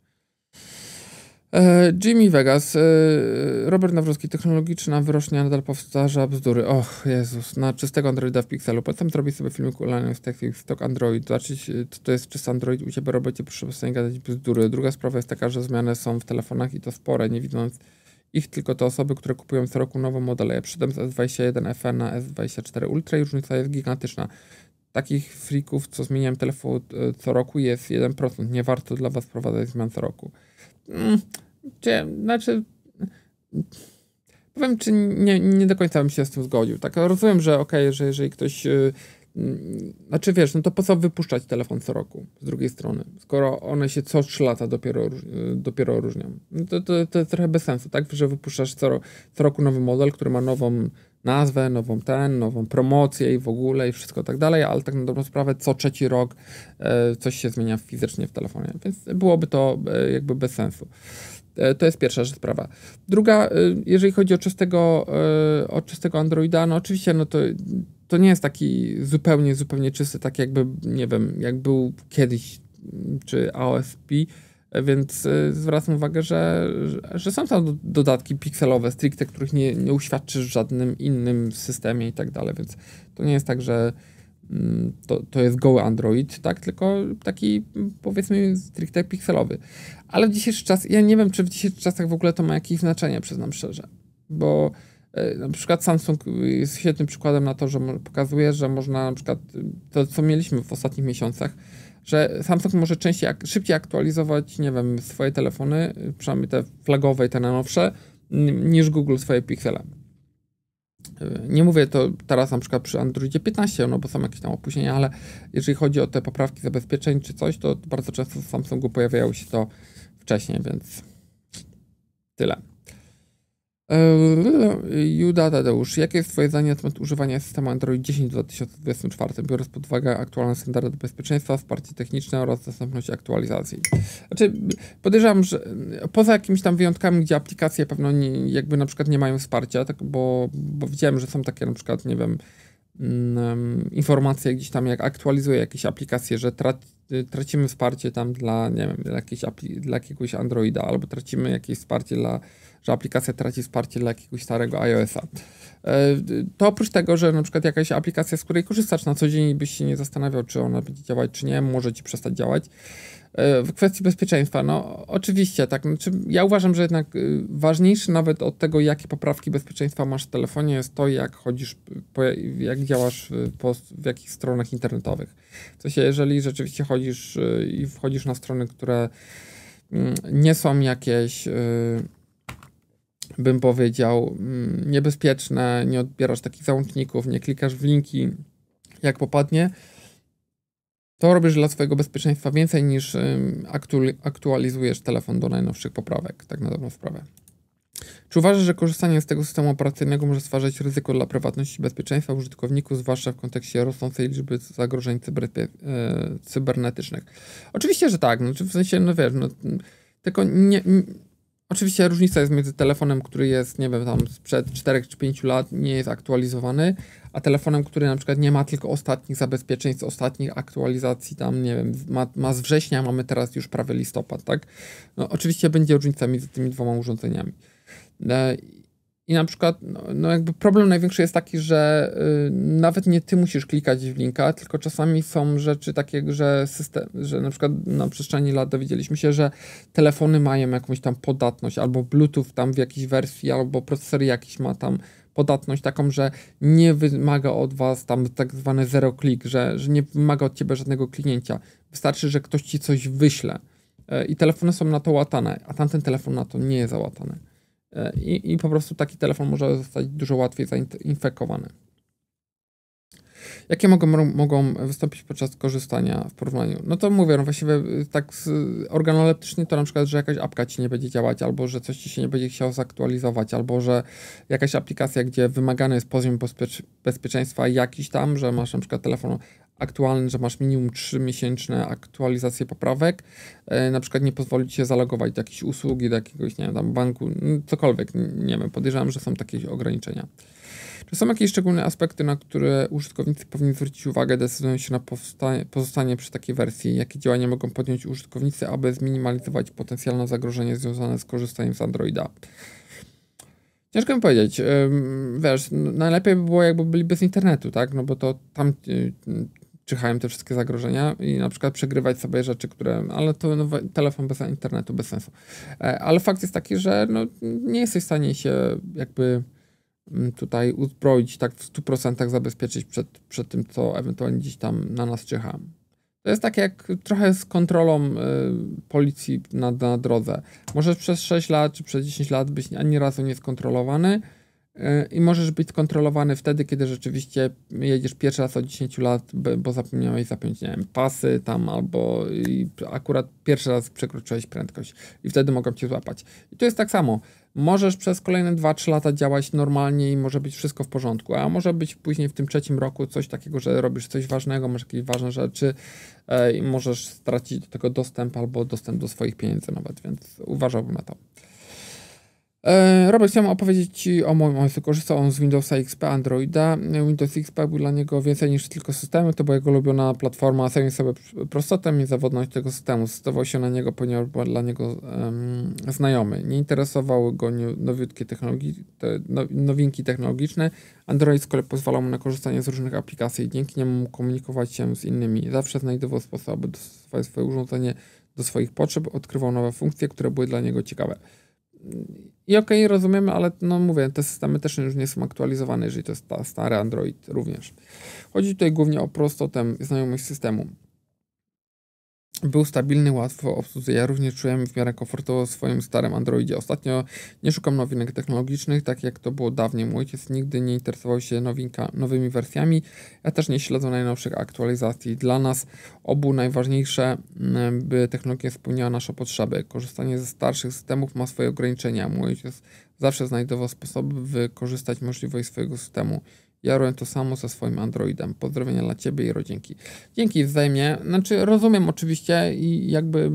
Jimmy Vegas, Robert Nawrocki, technologiczna wyrocznia nadal powtarza bzdury. Och, Jezus, na czystego Androida w Pixelu. Potem zrobić sobie filmik online z takich stock Android, zobaczyć, co to jest czysty Android u Ciebie, Robocie, proszę przestań gadać bzdury. Druga sprawa jest taka, że zmiany są w telefonach i to spore, nie widząc ich tylko te osoby, które kupują co roku nowe modele. Ja przyszedłem z S21 FE na S24 Ultra i różnica jest gigantyczna. Takich freaków, co zmieniałem telefon co roku jest 1%. Nie warto dla Was wprowadzać zmian co roku. Znaczy, powiem, czy nie do końca bym się z tym zgodził. Tak, rozumiem, że okej, że jeżeli ktoś, znaczy wiesz, no to po co wypuszczać telefon co roku z drugiej strony, skoro one się co 3 lata dopiero różnią. No to jest trochę bez sensu, tak, że wypuszczasz co roku nowy model, który ma nową nazwę, nową promocję i w ogóle i wszystko tak dalej, ale tak na dobrą sprawę co 3 rok coś się zmienia fizycznie w telefonie, więc byłoby to jakby bez sensu. To jest pierwsza sprawa. Druga, jeżeli chodzi o czystego Androida, no oczywiście no to nie jest taki zupełnie czysty, tak jakby, nie wiem, jak był kiedyś, czy AOSP, więc zwracam uwagę, że są tam dodatki pikselowe stricte, których nie uświadczysz w żadnym innym systemie i tak dalej, więc to nie jest tak, że to jest goły Android, tak, tylko taki powiedzmy stricte pikselowy. Ale w dzisiejszy czas, ja nie wiem, czy w dzisiejszych czasach w ogóle to ma jakieś znaczenie, przyznam szczerze, bo na przykład Samsung jest świetnym przykładem na to, że pokazuje, że można na przykład to, co mieliśmy w ostatnich miesiącach, że Samsung może szybciej aktualizować, nie wiem, swoje telefony, przynajmniej te flagowe i te najnowsze, niż Google swoje Pixele. Nie mówię to teraz na przykład przy Androidzie 15, no bo są jakieś tam opóźnienia, ale jeżeli chodzi o te poprawki zabezpieczeń czy coś, to bardzo często w Samsungu pojawiało się to wcześniej, więc tyle. Juda Tadeusz, jakie jest twoje zdanie na temat używania systemu Android 10 w 2024, biorąc pod uwagę aktualne standardy bezpieczeństwa, wsparcie techniczne oraz dostępność aktualizacji? Znaczy, podejrzewam, że poza jakimiś tam wyjątkami, gdzie aplikacje pewno jakby na przykład nie mają wsparcia, tak, bo widziałem, że są takie na przykład, nie wiem, informacje gdzieś tam, jak aktualizuję jakieś aplikacje, że tracimy wsparcie tam dla, nie wiem, dla jakiegoś Androida, albo tracimy jakieś wsparcie że aplikacja traci wsparcie dla jakiegoś starego iOS-a. To oprócz tego, że na przykład jakaś aplikacja, z której korzystasz na co dzień i byś się nie zastanawiał, czy ona będzie działać, czy nie, może ci przestać działać. W kwestii bezpieczeństwa, no oczywiście, tak, znaczy, ja uważam, że jednak ważniejsze nawet od tego, jakie poprawki bezpieczeństwa masz w telefonie, jest to, jak chodzisz, jak działasz w jakich stronach internetowych. W sensie, jeżeli rzeczywiście chodzisz i wchodzisz na strony, które nie są jakieś, bym powiedział, niebezpieczne, nie odbierasz takich załączników, nie klikasz w linki jak popadnie, to robisz dla swojego bezpieczeństwa więcej niż aktualizujesz telefon do najnowszych poprawek, tak na dobrą sprawę. Czy uważasz, że korzystanie z tego systemu operacyjnego może stwarzać ryzyko dla prywatności i bezpieczeństwa użytkowników, zwłaszcza w kontekście rosnącej liczby zagrożeń cybernetycznych? Oczywiście, że tak. No, w sensie, no wiesz, no, tylko oczywiście różnica jest między telefonem, który jest, nie wiem, tam sprzed 4 czy 5 lat, nie jest aktualizowany, a telefonem, który na przykład nie ma tylko ostatnich zabezpieczeń z ostatnich aktualizacji, tam, nie wiem, ma z września, mamy teraz już prawie listopad, tak? No, oczywiście będzie różnica między tymi dwoma urządzeniami. I na przykład, no jakby problem największy jest taki, że nawet nie ty musisz klikać w linka, tylko czasami są rzeczy takie, że na przykład na przestrzeni lat dowiedzieliśmy się, że telefony mają jakąś tam podatność, albo Bluetooth tam w jakiejś wersji, albo procesor jakiś ma tam podatność taką, że nie wymaga od was tam tak zwany zero click, że nie wymaga od ciebie żadnego kliknięcia. Wystarczy, że ktoś ci coś wyśle i telefony są na to łatane, a tamten telefon na to nie jest załatany. I po prostu taki telefon może zostać dużo łatwiej zainfekowany. Jakie mogą wystąpić podczas korzystania w porównaniu? No to mówię, no właściwie tak organoleptycznie to na przykład, że jakaś apka ci nie będzie działać, albo że coś ci się nie będzie chciało zaktualizować, albo że jakaś aplikacja, gdzie wymagany jest poziom bezpieczeństwa jakiś tam, że masz na przykład telefon aktualny, że masz minimum 3-miesięczne aktualizacje poprawek, na przykład nie pozwoli ci się zalogować do jakiejś usługi, do jakiegoś, nie wiem, tam banku, cokolwiek, nie wiem, podejrzewam, że są takie ograniczenia. Czy są jakieś szczególne aspekty, na które użytkownicy powinni zwrócić uwagę, decydując się na pozostanie przy takiej wersji? Jakie działania mogą podjąć użytkownicy, aby zminimalizować potencjalne zagrożenie związane z korzystaniem z Androida? Ciężko mi powiedzieć. Wiesz, najlepiej by było, jakby byli bez internetu, tak? No bo to tam czyhają te wszystkie zagrożenia i na przykład przegrywać sobie rzeczy, ale to no, telefon bez internetu, bez sensu. Ale fakt jest taki, że no, nie jesteś w stanie się jakby tutaj uzbroić, tak w 100% zabezpieczyć przed tym, co ewentualnie gdzieś tam na nas czyha. To jest tak jak trochę z kontrolą policji na drodze. Możesz przez 6 lat czy przez 10 lat być ani razu nie skontrolowany i możesz być skontrolowany wtedy, kiedy rzeczywiście jedziesz pierwszy raz od 10 lat, bo zapomniałeś zapiąć, nie wiem, pasy tam albo akurat pierwszy raz przekroczyłeś prędkość i wtedy mogą cię złapać. I to jest tak samo. Możesz przez kolejne 2-3 lata działać normalnie i może być wszystko w porządku, a może być później w tym 3. roku coś takiego, że robisz coś ważnego, masz jakieś ważne rzeczy i możesz stracić do tego dostęp albo dostęp do swoich pieniędzy nawet, więc uważałbym na to. Robert, chciałem opowiedzieć Ci o moim ojcu. Korzystał on z Windowsa XP, Androida. Windows XP był dla niego więcej niż tylko systemy, to była jego ulubiona platforma. Cenił sobie prostotę i zawodność tego systemu. Zdecydował się na niego, ponieważ był dla niego znajomy. Nie interesowały go nowiutkie nowinki technologiczne. Android z kolei pozwalał mu na korzystanie z różnych aplikacji i dzięki niemu mógł komunikować się z innymi. Zawsze znajdował sposoby, aby dostosować swoje urządzenie do swoich potrzeb, odkrywał nowe funkcje, które były dla niego ciekawe. I okej, rozumiemy, ale no mówię, te systemy też już nie są aktualizowane, jeżeli to jest stary Android również. Chodzi tutaj głównie o prostotę, znajomość systemu. był stabilny, łatwo w obsłudze. Ja również czułem w miarę komfortowo w swoim starym Androidzie. Ostatnio nie szukam nowinek technologicznych, tak jak to było dawniej. Mój ojciec nigdy nie interesował się nowymi wersjami. Ja też nie śledzę najnowszych aktualizacji. Dla nas obu najważniejsze, by technologia spełniała nasze potrzeby. Korzystanie ze starszych systemów ma swoje ograniczenia. Mój ojciec zawsze znajdował sposoby, by wykorzystać możliwość swojego systemu. Ja robię to samo ze swoim Androidem. Pozdrowienia dla Ciebie i rodzinki. Dzięki wzajemnie. Znaczy rozumiem oczywiście i jakby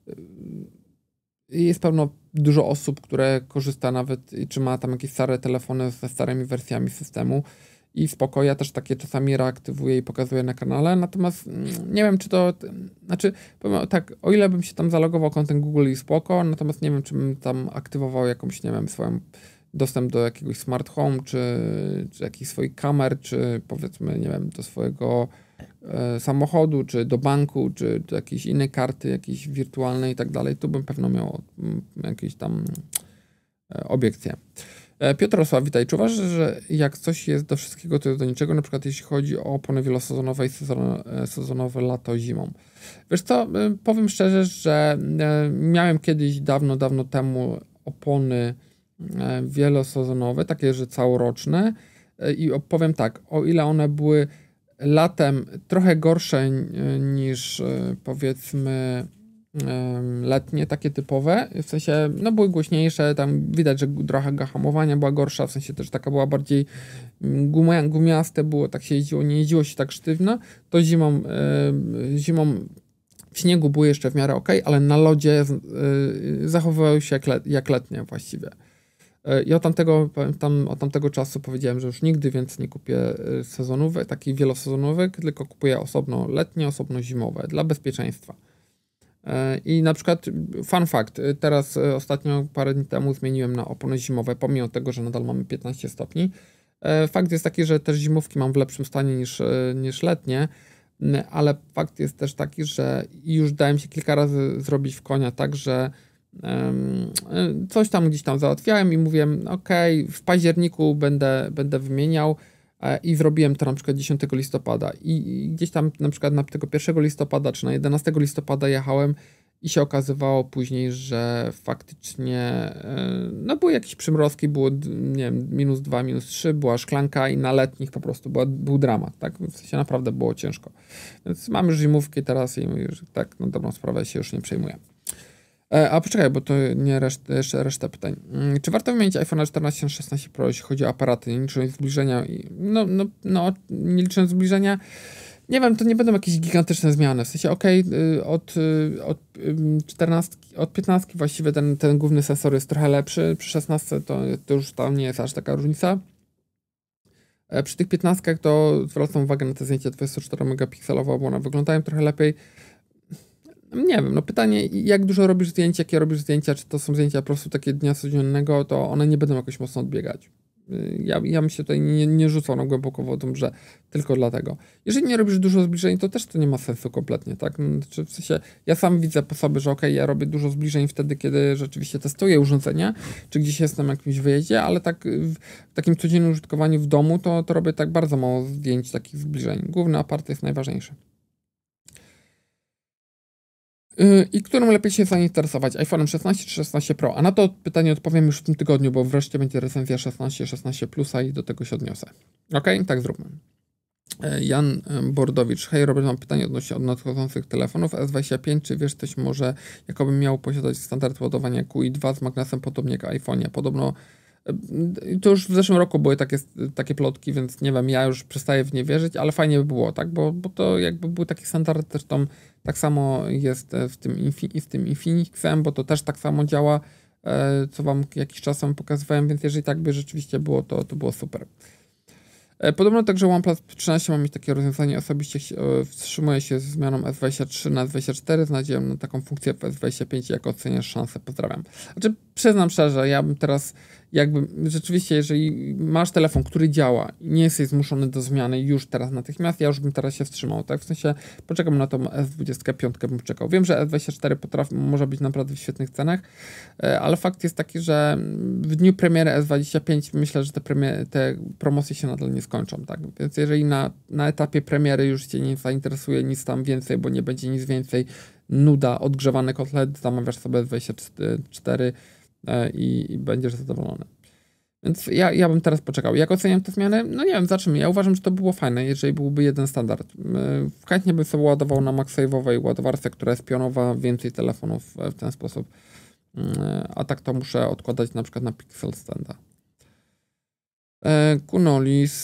jest pewno dużo osób, które korzysta nawet, czy ma tam jakieś stare telefony ze starymi wersjami systemu i spoko, ja też takie czasami reaktywuję i pokazuję na kanale, natomiast nie wiem, czy to, znaczy powiem tak, o ile bym się tam zalogował kontem Google i spoko, natomiast nie wiem, czy bym tam aktywował jakąś, nie wiem, swoją dostęp do jakiegoś smart home, czy jakichś swoich kamer, czy powiedzmy, nie wiem, do swojego samochodu, czy do banku, czy do jakiejś innej karty, jakiejś wirtualnej i tak dalej, tu bym pewno miał jakieś tam obiekcje. Piotrosław, witaj. Czy uważasz, że jak coś jest do wszystkiego, to jest do niczego, na przykład jeśli chodzi o opony wielosezonowe i sezonowe lato, zimą? Wiesz co, powiem szczerze, że miałem kiedyś dawno temu opony wielosezonowe, takie, że całoroczne i powiem tak, o ile one były latem trochę gorsze niż powiedzmy letnie, takie typowe, w sensie, no były głośniejsze, tam widać, że trochę hamowania była gorsza, w sensie też taka była bardziej gumiaste było, tak się jeździło, nie jeździło się tak sztywno, to zimą w śniegu były jeszcze w miarę ok, ale na lodzie zachowywały się jak letnie właściwie. I od tamtego czasu powiedziałem, że już nigdy więcej nie kupię sezonówek, takich wielosezonowych, tylko kupuję osobno letnie, osobno zimowe, dla bezpieczeństwa. I na przykład, fun fact, teraz ostatnio parę dni temu zmieniłem na opony zimowe, pomimo tego, że nadal mamy 15 stopni. Fakt jest taki, że też zimówki mam w lepszym stanie niż letnie, ale fakt jest też taki, że już dałem się kilka razy zrobić w konia tak, że coś tam gdzieś tam załatwiałem i mówiłem, ok, w październiku będę wymieniał i zrobiłem to na przykład 10 listopada i gdzieś tam na przykład na tego 1 listopada czy na 11 listopada jechałem i się okazywało później, że faktycznie no były jakieś przymrozki, było nie wiem, -2, -3, była szklanka i na letnich po prostu był dramat, tak? W sensie naprawdę było ciężko. Więc mam już zimówki teraz i już tak na dobrą sprawę się już nie przejmuję. A poczekaj, bo to nie jeszcze reszta pytań. Czy warto wymienić iPhone 14 na 16 Pro, jeśli chodzi o aparaty, nie licząc zbliżenia? Nie licząc zbliżenia, nie wiem, to nie będą jakieś gigantyczne zmiany. W sensie, od 15 właściwie ten główny sensor jest trochę lepszy, przy 16 to już tam nie jest aż taka różnica. Przy tych 15 to zwracam uwagę na te zdjęcia 24 megapikselowe, bo one wyglądają trochę lepiej. Nie wiem, no pytanie, jak dużo robisz zdjęć, jakie robisz zdjęcia, czy to są zdjęcia po prostu takie dnia codziennego, to one nie będą jakoś mocno odbiegać. Ja bym się tutaj nie rzucał na głęboką wodą, że tylko dlatego. Jeżeli nie robisz dużo zbliżeń, to też to nie ma sensu kompletnie, tak? Znaczy, w sensie, ja sam widzę po sobie, że ja robię dużo zbliżeń wtedy, kiedy rzeczywiście testuję urządzenia, czy gdzieś jestem na jakimś wyjeździe, ale tak w takim codziennym użytkowaniu w domu, to robię tak bardzo mało zdjęć takich zbliżeń. Główny apart jest najważniejszy. I którym lepiej się zainteresować? iPhone'em 16 czy 16 Pro? A na to pytanie odpowiem już w tym tygodniu, bo wreszcie będzie recenzja 16 Plusa i do tego się odniosę. Ok? Tak zróbmy. Jan Bordowicz. Hej, Robert, mam pytanie odnośnie od nadchodzących telefonów S25. Czy wiesz coś może, jakoby miał posiadać standard ładowania QI2 z magnesem podobnie jak iPhone'ie? Podobno to już w zeszłym roku były takie plotki, więc nie wiem, ja już przestaję w nie wierzyć, ale fajnie by było, tak? Bo to jakby był taki standard, zresztą tak samo jest z tym Infinixem, bo to też tak samo działa, co wam jakiś czas temu pokazywałem, więc jeżeli tak by rzeczywiście było, to było super. Podobno także OnePlus 13 ma mieć takie rozwiązanie, osobiście wstrzymuję się z zmianą S23 na S24 z nadzieją na taką funkcję w S25, jak oceniasz szansę, pozdrawiam. Znaczy, przyznam szczerze, ja bym teraz rzeczywiście, jeżeli masz telefon, który działa i nie jesteś zmuszony do zmiany już teraz natychmiast, ja już bym teraz się wstrzymał, tak? W sensie poczekam na tą S25, bym czekał. Wiem, że S24 może być naprawdę w świetnych cenach, ale fakt jest taki, że w dniu premiery S25 myślę, że te promocje się nadal nie skończą, tak? Więc jeżeli na etapie premiery już cię nie zainteresuje nic tam więcej, bo nie będzie nic więcej nuda, odgrzewany kotlet, zamawiasz sobie 24 i będziesz zadowolony. Więc ja bym teraz poczekał. Jak oceniam te zmiany? No nie wiem, zobaczymy. Ja uważam, że to było fajne, jeżeli byłby jeden standard. Chętnie bym sobie ładował na MagSafe'owej ładowarce, która jest pionowa, więcej telefonów w ten sposób. A tak to muszę odkładać na przykład na Pixel Standa. Kunolis.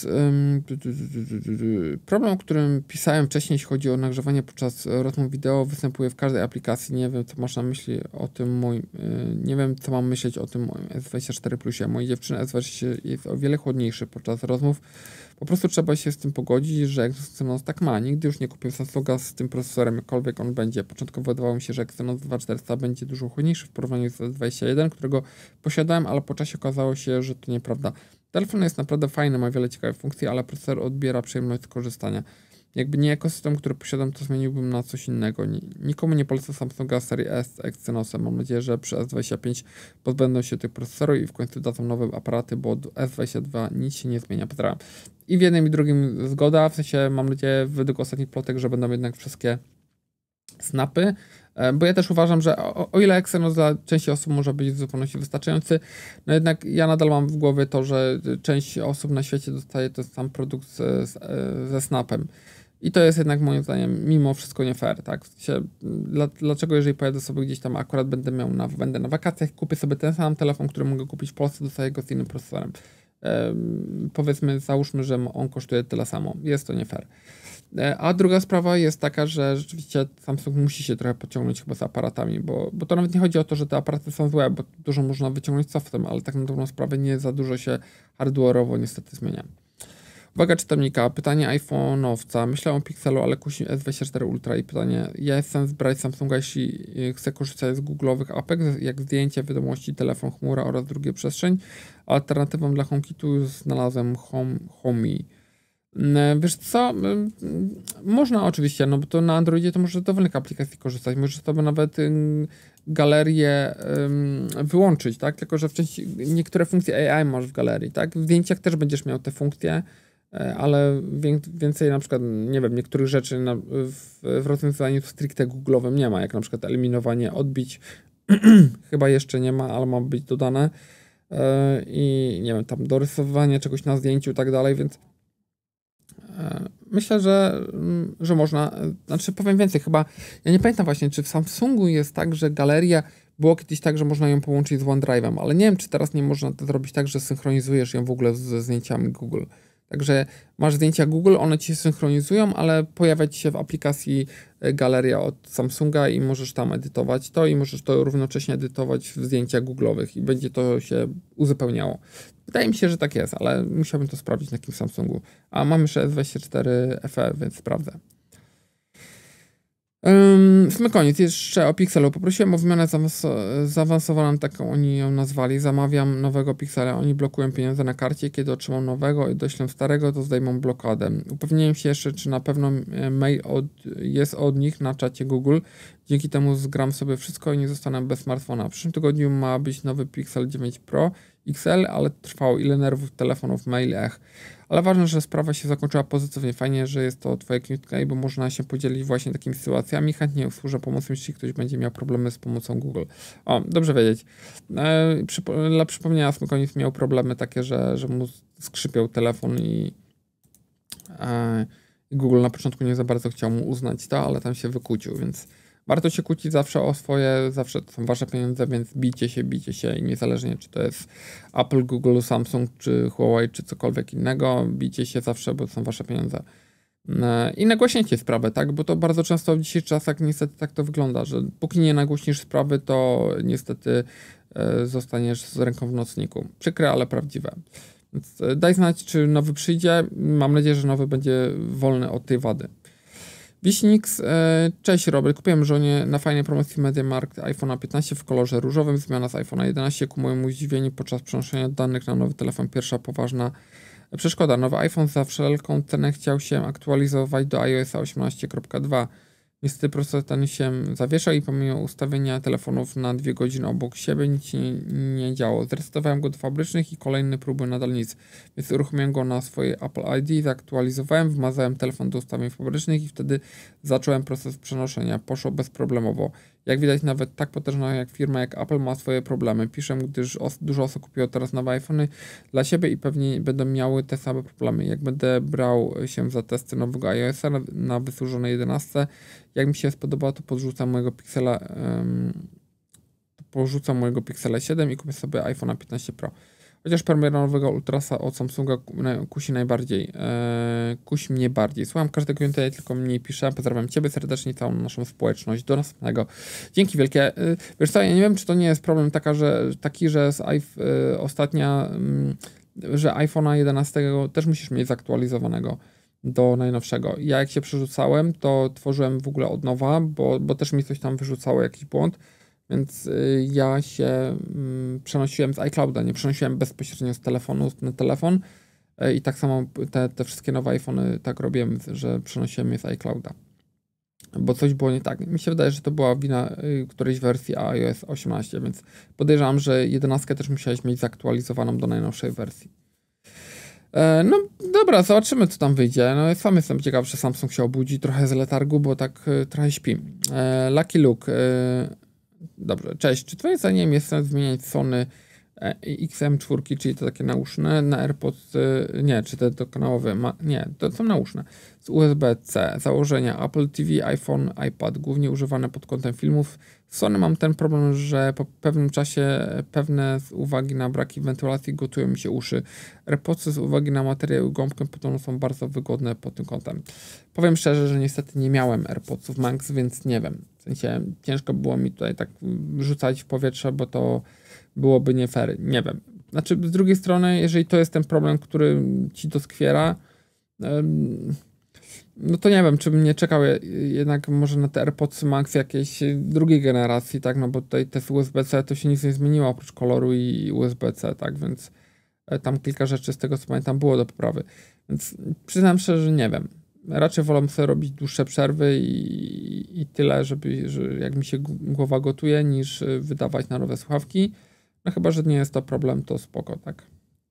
Problem, o którym pisałem wcześniej, jeśli chodzi o nagrzewanie podczas rozmów wideo, występuje w każdej aplikacji. Nie wiem, co masz na myśli o tym moim. Nie wiem, co mam myśleć o tym moim S24 Plusie. Mojej dziewczyny S24 jest o wiele chłodniejszy podczas rozmów. Po prostu trzeba się z tym pogodzić, że Exynos tak ma. Nigdy już nie kupię Samsunga z tym procesorem, jakkolwiek on będzie. Początkowo wydawało mi się, że Exynos 2400 będzie dużo chłodniejszy w porównaniu z S21, którego posiadałem, ale po czasie okazało się, że to nieprawda. Telefon jest naprawdę fajny, ma wiele ciekawych funkcji, ale procesor odbiera przyjemność z korzystania. Jakby nie ekosystem, który posiadam, to zmieniłbym na coś innego. Nikomu nie polecę Samsunga serii S z Exynosem. Mam nadzieję, że przy S25 pozbędą się tych procesorów i w końcu dadzą nowe aparaty, bo od S22 nic się nie zmienia. Pozdrawiam. I w jednym i drugim zgoda, w sensie mam nadzieję, według ostatnich plotek, że będą jednak wszystkie snapy, bo ja też uważam, że o ile Exynos dla części osób może być w zupełności wystarczający, no jednak ja nadal mam w głowie to, że część osób na świecie dostaje ten sam produkt ze snapem. I to jest jednak moim zdaniem mimo wszystko nie fair, tak? W sensie, dlaczego jeżeli pojadę sobie gdzieś tam, akurat będę na wakacjach, kupię sobie ten sam telefon, który mogę kupić w Polsce, dostaję go z innym procesorem. Powiedzmy, załóżmy, że on kosztuje tyle samo. Jest to nie fair. A druga sprawa jest taka, że rzeczywiście Samsung musi się trochę pociągnąć chyba z aparatami, bo to nawet nie chodzi o to, że te aparaty są złe, bo dużo można wyciągnąć softem, ale tak na dobrą sprawę nie za dużo się hardware'owo niestety zmienia. Uwaga czytelnika, pytanie iPhone'owca. Myślę o Pixelu, ale kusi S24 Ultra i pytanie, jest sens brać Samsunga, jeśli chcę korzystać z google'owych apek, jak zdjęcie, wiadomości, telefon, chmura oraz drugie przestrzeń. Alternatywą dla HomeKitu znalazłem Homey. Wiesz co, można oczywiście, no bo to na Androidzie to możesz z dowolnych aplikacji korzystać, możesz sobie nawet galerię wyłączyć, tak, tylko że w części niektóre funkcje AI masz w galerii, tak, w zdjęciach też będziesz miał te funkcje, ale więcej na przykład, nie wiem, niektórych rzeczy w rozwiązaniu stricte google'owym nie ma, jak na przykład eliminowanie odbić, chyba jeszcze nie ma, ale ma być dodane i nie wiem, tam dorysowanie czegoś na zdjęciu i tak dalej, więc myślę, że można, znaczy powiem więcej, chyba, ja nie pamiętam właśnie, czy w Samsungu jest tak, że galeria, było kiedyś tak, że można ją połączyć z OneDrive'em, ale nie wiem, czy teraz nie można to zrobić tak, że synchronizujesz ją w ogóle ze zdjęciami Google. Także masz zdjęcia Google, one ci się synchronizują, ale pojawia ci się w aplikacji galeria od Samsunga i możesz tam edytować to i możesz to równocześnie edytować w zdjęciach Google'owych i będzie to się uzupełniało. Wydaje mi się, że tak jest, ale musiałbym to sprawdzić na jakimś Samsungu. A mam jeszcze S24 FE, więc sprawdzę. W sumie koniec, jeszcze o Pixelu. Poprosiłem o wymianę zaawansowaną, taką oni ją nazwali. Zamawiam nowego Pixela, oni blokują pieniądze na karcie. Kiedy otrzymam nowego i doślę starego, to zdejmą blokadę. Upewniłem się jeszcze, czy na pewno mail jest od nich na czacie Google. Dzięki temu zgram sobie wszystko i nie zostanę bez smartfona. W przyszłym tygodniu ma być nowy Pixel 9 Pro XL, ale trwało ile nerwów, telefonów, mail, Ale ważne, że sprawa się zakończyła pozytywnie. Fajnie, że jest to twoje Q&A, bo można się podzielić właśnie takimi sytuacjami. Chętnie usłużę pomocą, jeśli ktoś będzie miał problemy z pomocą Google. O, dobrze wiedzieć. Dla przypomnienia, Smykoniec miał problemy takie, że mu skrzypiał telefon i Google na początku nie za bardzo chciał mu uznać to, ale tam się wykłócił, więc warto się kłócić zawsze o swoje, zawsze to są wasze pieniądze, więc bijcie się i niezależnie czy to jest Apple, Google, Samsung, czy Huawei, czy cokolwiek innego, bijcie się zawsze, bo to są wasze pieniądze. I nagłaśniajcie sprawę, tak? Bo to bardzo często w dzisiejszych czasach niestety tak to wygląda, że póki nie nagłośnisz sprawy, to niestety zostaniesz z ręką w nocniku. Przykre, ale prawdziwe. Więc daj znać, czy nowy przyjdzie. Mam nadzieję, że nowy będzie wolny od tej wady. Wiśnix, cześć Robert, kupiłem żonie na fajnej promocji MediaMarkt iPhone'a 15 w kolorze różowym, zmiana z iPhone'a 11 ku mojemu zdziwieniu podczas przenoszenia danych na nowy telefon. Pierwsza poważna przeszkoda. Nowy iPhone za wszelką cenę chciał się aktualizować do iOS 18.2. Niestety procesor ten się zawieszał i pomimo ustawienia telefonów na 2 godziny obok siebie nic się nie działo. Zresetowałem go do fabrycznych i kolejne próby nadal nic. Więc uruchomiłem go na swoje Apple ID, zaktualizowałem, wmazałem telefon do ustawień fabrycznych i wtedy zacząłem proces przenoszenia. Poszło bezproblemowo. Jak widać, nawet tak potężna jak firma jak Apple ma swoje problemy. Piszę, gdyż dużo osób kupiło teraz nowe iPhony dla siebie i pewnie będą miały te same problemy. Jak będę brał się za testy nowego iOS-a na wysłużonej 11, jak mi się spodoba, to porzucam mojego Pixela 7 i kupię sobie iPhone'a 15 Pro. Chociaż premiera nowego Ultrasa od Samsunga kusi najbardziej. Kusi mnie bardziej. Słucham każdego Q&A, tylko mniej piszę. Pozdrawiam Ciebie serdecznie i całą naszą społeczność. Do następnego. Dzięki wielkie. Wiesz co, ja nie wiem, czy to nie jest problem taki, że ostatnia, że iPhone'a 11 też musisz mieć zaktualizowanego do najnowszego. Ja jak się przerzucałem, to tworzyłem w ogóle od nowa, bo też mi coś tam wyrzucało, jakiś błąd, więc ja się przenosiłem z iClouda, nie przenosiłem bezpośrednio z telefonu na telefon i tak samo te wszystkie nowe iPhony tak robiłem, że przenosiłem je z iClouda. Bo coś było nie tak. Mi się wydaje, że to była wina którejś wersji iOS 18, więc podejrzewam, że 11 też musiałeś mieć zaktualizowaną do najnowszej wersji. No dobra, zobaczymy co tam wyjdzie. No sam jestem ciekaw, czy Samsung się obudzi trochę z letargu, bo tak trochę śpi. Lucky Luke. Dobrze, cześć. Czy twoim zdaniem jest sens zmieniać Sony XM4, czyli to takie nauszne, na AirPods, nie, czy te dokanałowe, nie, to są nauszne, z USB-C, założenia Apple TV, iPhone, iPad, głównie używane pod kątem filmów. W Sony mam ten problem, że po pewnym czasie pewne z uwagi na braki wentylacji gotują mi się uszy. AirPodsy z uwagi na materiał i gąbkę podobno są bardzo wygodne pod tym kątem. Powiem szczerze, że niestety nie miałem AirPodsów Max, więc nie wiem. W sensie ciężko było mi tutaj tak rzucać w powietrze, bo to byłoby nie fair. Nie wiem. Znaczy, z drugiej strony, jeżeli to jest ten problem, który ci doskwiera, no to nie wiem, czy bym nie czekał jednak może na te AirPods Max jakiejś drugiej generacji, tak, no bo tutaj te z USB-C to się nic nie zmieniło oprócz koloru i USB-C, tak, więc tam kilka rzeczy z tego co pamiętam było do poprawy, więc przyznam szczerze, że nie wiem. Raczej wolę sobie robić dłuższe przerwy i tyle, że jak mi się głowa gotuje, niż wydawać na nowe słuchawki. No chyba, że nie jest to problem, to spoko, tak.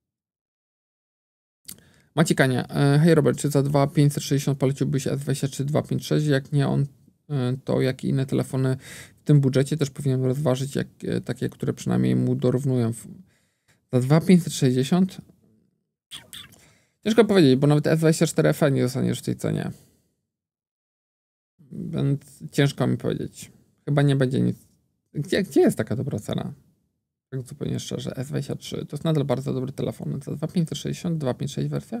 Maciekanie. Hej Robert, czy za 2560 poleciłbyś S23 256? Jak nie on, to jakie inne telefony w tym budżecie też powinienem rozważyć, takie, które przynajmniej mu dorównują. Za 2560? Ciężko powiedzieć, bo nawet S24 FE nie dostaniesz w tej cenie. Więc ciężko mi powiedzieć. Chyba nie będzie nic. Gdzie jest taka dobra cena? Tak zupełnie szczerze. S23 to jest nadal bardzo dobry telefon. Za 2560, 256 wersja?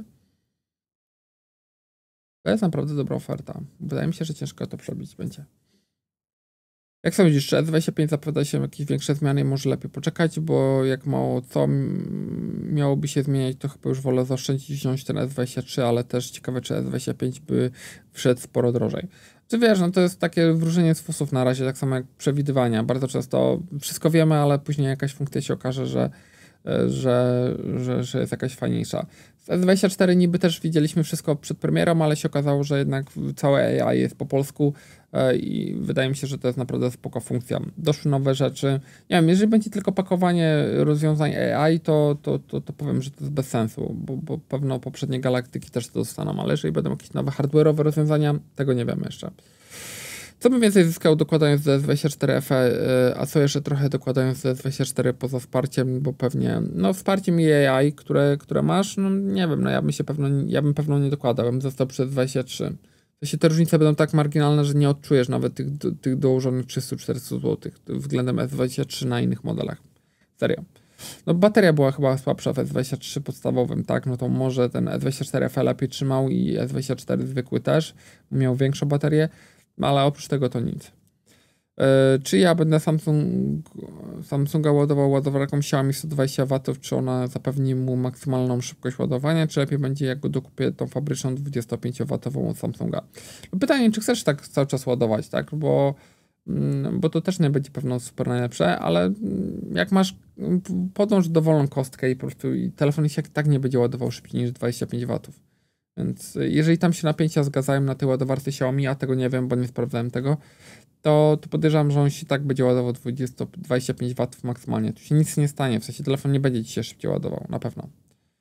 To jest naprawdę dobra oferta. Wydaje mi się, że ciężko to przebić będzie. Jak sądzisz, czy S25 zapowiada się jakieś większe zmiany i może lepiej poczekać, bo jak mało co miałoby się zmieniać, to chyba już wolę zaoszczędzić i wziąć ten S23, ale też ciekawe, czy S25 by wszedł sporo drożej. Czy wiesz, no to jest takie wróżenie z fusów na razie, tak samo jak przewidywania. Bardzo często wszystko wiemy, ale później jakaś funkcja się okaże, że jest jakaś fajniejsza. Z S24 niby też widzieliśmy wszystko przed premierą, ale się okazało, że jednak całe AI jest po polsku i wydaje mi się, że to jest naprawdę spoko funkcja. Doszły nowe rzeczy. Nie wiem, jeżeli będzie tylko pakowanie rozwiązań AI, to powiem, że to jest bez sensu, bo pewno poprzednie galaktyki też to dostaną, ale jeżeli będą jakieś nowe hardware'owe rozwiązania, tego nie wiem jeszcze. Co bym więcej zyskał dokładając DS24 FE, a co jeszcze trochę dokładając DS24 poza wsparciem, bo pewnie, no wsparciem i AI, które masz, no nie wiem, no ja bym pewno nie dokładał, bym został przy S23. Te różnice będą tak marginalne, że nie odczujesz nawet tych dołożonych 300-400 zł względem S23 na innych modelach. Serio. No bateria była chyba słabsza w S23 podstawowym, tak, no to może ten S24 FE lepiej trzymał i S24 zwykły też, miał większą baterię, ale oprócz tego to nic. Czy ja będę Samsunga ładował ładowarką Xiaomi 120 W, czy ona zapewni mu maksymalną szybkość ładowania, czy lepiej będzie jak go dokupię tą fabryczną 25 W od Samsunga. Pytanie, czy chcesz tak cały czas ładować, tak, bo to też nie będzie pewno super najlepsze, ale jak masz, podłącz dowolną kostkę i po prostu telefon się tak nie będzie ładował szybciej niż 25 W. Więc jeżeli tam się napięcia zgadzają na tej ładowarce Xiaomi, a tego nie wiem, bo nie sprawdzałem tego, to podejrzewam, że on się tak będzie ładował 25 W maksymalnie. Tu się nic nie stanie, w sensie telefon nie będzie ci się szybciej ładował, na pewno.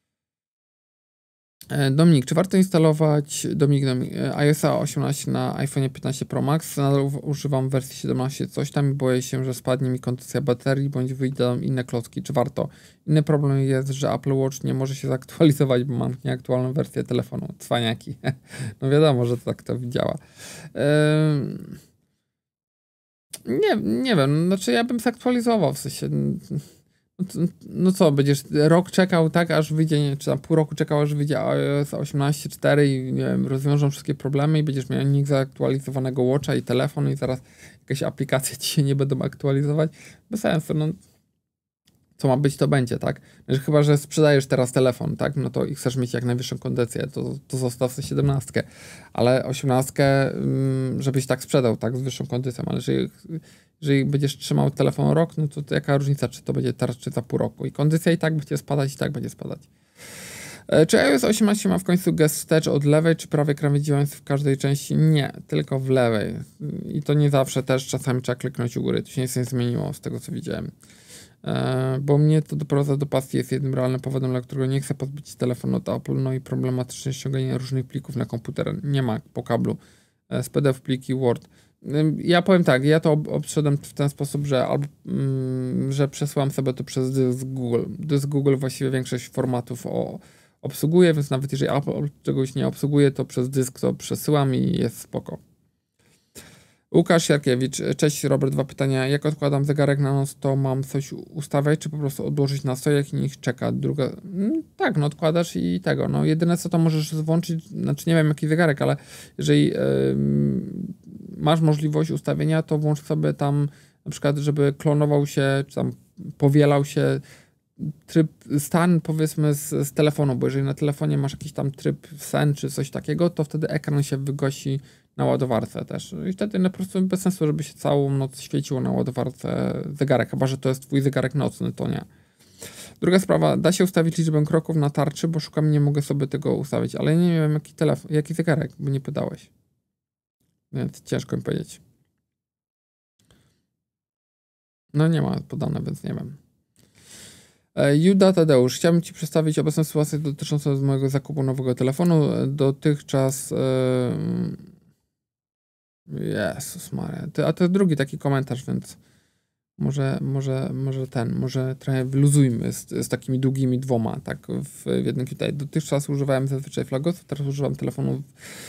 Dominik, czy warto instalować iOS 18 na iPhone 15 Pro Max? Nadal używam wersji 17 coś tam i boję się, że spadnie mi kondycja baterii, bądź wyjdą inne klocki. Czy warto? Inny problem jest, że Apple Watch nie może się zaktualizować, bo mam nieaktualną wersję telefonu. Cwaniaki. No wiadomo, że tak to działa. Nie wiem, znaczy ja bym zaktualizował, w sensie... No co, będziesz rok czekał, tak, aż wyjdzie, czy tam pół roku czekał, aż wyjdzie iOS 18.4 i nie wiem, rozwiążą wszystkie problemy i będziesz miał nick zaktualizowanego Watcha i telefon i zaraz jakieś aplikacje ci się nie będą aktualizować. Bez sensu, no. Co ma być, to będzie, tak? Chyba, że sprzedajesz teraz telefon, tak? No to i chcesz mieć jak najwyższą kondycję, to zostaw sobie 17, ale 18, żebyś tak sprzedał, tak? Z wyższą kondycją, ale jeżeli będziesz trzymał telefon rok, no to jaka różnica, czy to będzie teraz, czy za pół roku. I kondycja i tak będzie spadać, i tak będzie spadać. Czy iOS 18 ma w końcu gest wstecz od lewej, czy prawej krawędzi w każdej części? Nie, tylko w lewej. I to nie zawsze też, czasami trzeba kliknąć u góry. To się nic nie zmieniło z tego, co widziałem. Bo mnie to doprowadza do pasji, jest jednym realnym powodem, dla którego nie chcę pozbyć się telefonu od Apple, no i problematyczne ściąganie różnych plików na komputer. Nie ma po kablu. Z PDF pliki Word. Ja powiem tak, ja to obszedłem w ten sposób, że że przesłałem sobie to przez dysk Google. Dysk Google właściwie większość formatów obsługuje, więc nawet jeżeli Apple czegoś nie obsługuje, to przez dysk to przesyłam i jest spoko. Łukasz Jarkiewicz, cześć Robert, 2 pytania. Jak odkładam zegarek na noc, to mam coś ustawiać, czy po prostu odłożyć na stojak i niech czeka? Druga, tak, no odkładasz i tego, no jedyne co to możesz włączyć, znaczy nie wiem jaki zegarek, ale jeżeli masz możliwość ustawienia, to włącz sobie tam na przykład, żeby klonował się, czy tam powielał się tryb, stan powiedzmy z telefonu, bo jeżeli na telefonie masz jakiś tam tryb sen czy coś takiego, to wtedy ekran się wygosi na ładowarce też. I wtedy po prostu bez sensu, żeby się całą noc świeciło na ładowarce zegarek, chyba że to jest twój zegarek nocny, to nie. Druga sprawa, da się ustawić liczbę kroków na tarczy, bo szukam, nie mogę sobie tego ustawić, ale nie wiem jaki telefon, jaki zegarek, bo nie pytałeś. Więc ciężko mi powiedzieć. No nie ma podane, więc nie wiem. Juda Tadeusz, chciałbym Ci przedstawić obecną sytuację dotyczącą mojego zakupu nowego telefonu. Dotychczas... Jezus Maria. A to jest drugi taki komentarz, więc może trochę wyluzujmy z takimi długimi dwoma, tak, w jednym tutaj. Dotychczas używałem zazwyczaj flagowców, teraz używam telefonu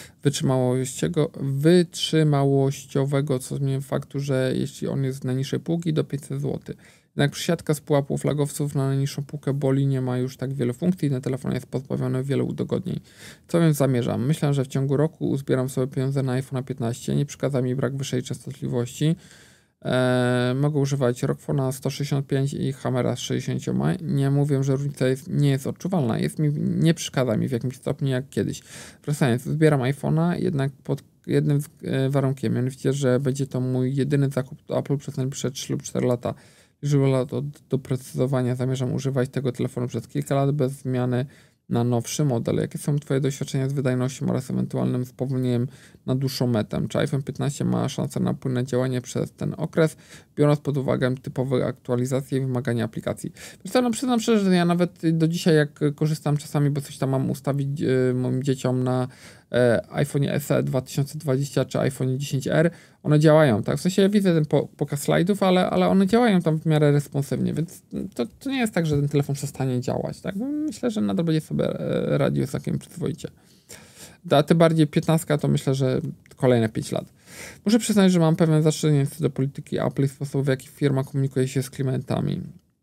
wytrzymałościowego, co zmienia faktu, że jeśli on jest na niższej półki, do 500 zł. Jednak przesiadka z pułapu flagowców na najniższą półkę boli, nie ma już tak wiele funkcji, ten telefon jest pozbawiony wielu udogodnień. Co więc zamierzam? Myślę, że w ciągu roku uzbieram sobie pieniądze na iPhone 15, nie przeszkadza mi brak wyższej częstotliwości. Mogę używać Rockfona 165 i Hammera z 60. Nie mówię, że różnica nie jest odczuwalna. Nie przeszkadza mi w jakimś stopniu jak kiedyś. Wracając, zbieram iPhone'a, jednak pod jednym warunkiem, mianowicie, że będzie to mój jedyny zakup do Apple przez najbliższe 3 lub 4 lata. Jeżeli lat od doprecyzowania zamierzam używać tego telefonu przez kilka lat bez zmiany na nowszy model. Jakie są Twoje doświadczenia z wydajnością oraz ewentualnym spowolnieniem na dłuższą metę? Czy iPhone 15 ma szansę na płynne działanie przez ten okres, biorąc pod uwagę typowe aktualizacje i wymagania aplikacji? Wiesz co, no przyznam szczerze, że ja nawet do dzisiaj jak korzystam czasami, bo coś tam mam ustawić moim dzieciom na iPhone SE 2020 czy iPhone 10R, one działają, tak? W sensie ja widzę ten pokaz slajdów, ale one działają tam w miarę responsywnie, więc to nie jest tak, że ten telefon przestanie działać, tak? Myślę, że nadal będzie sobie radził z takim przyzwoicie. A tym bardziej 15 to myślę, że kolejne 5 lat. Muszę przyznać, że mam pewne zastrzeżenie co do polityki Apple i sposobu, w jaki firma komunikuje się z klientami.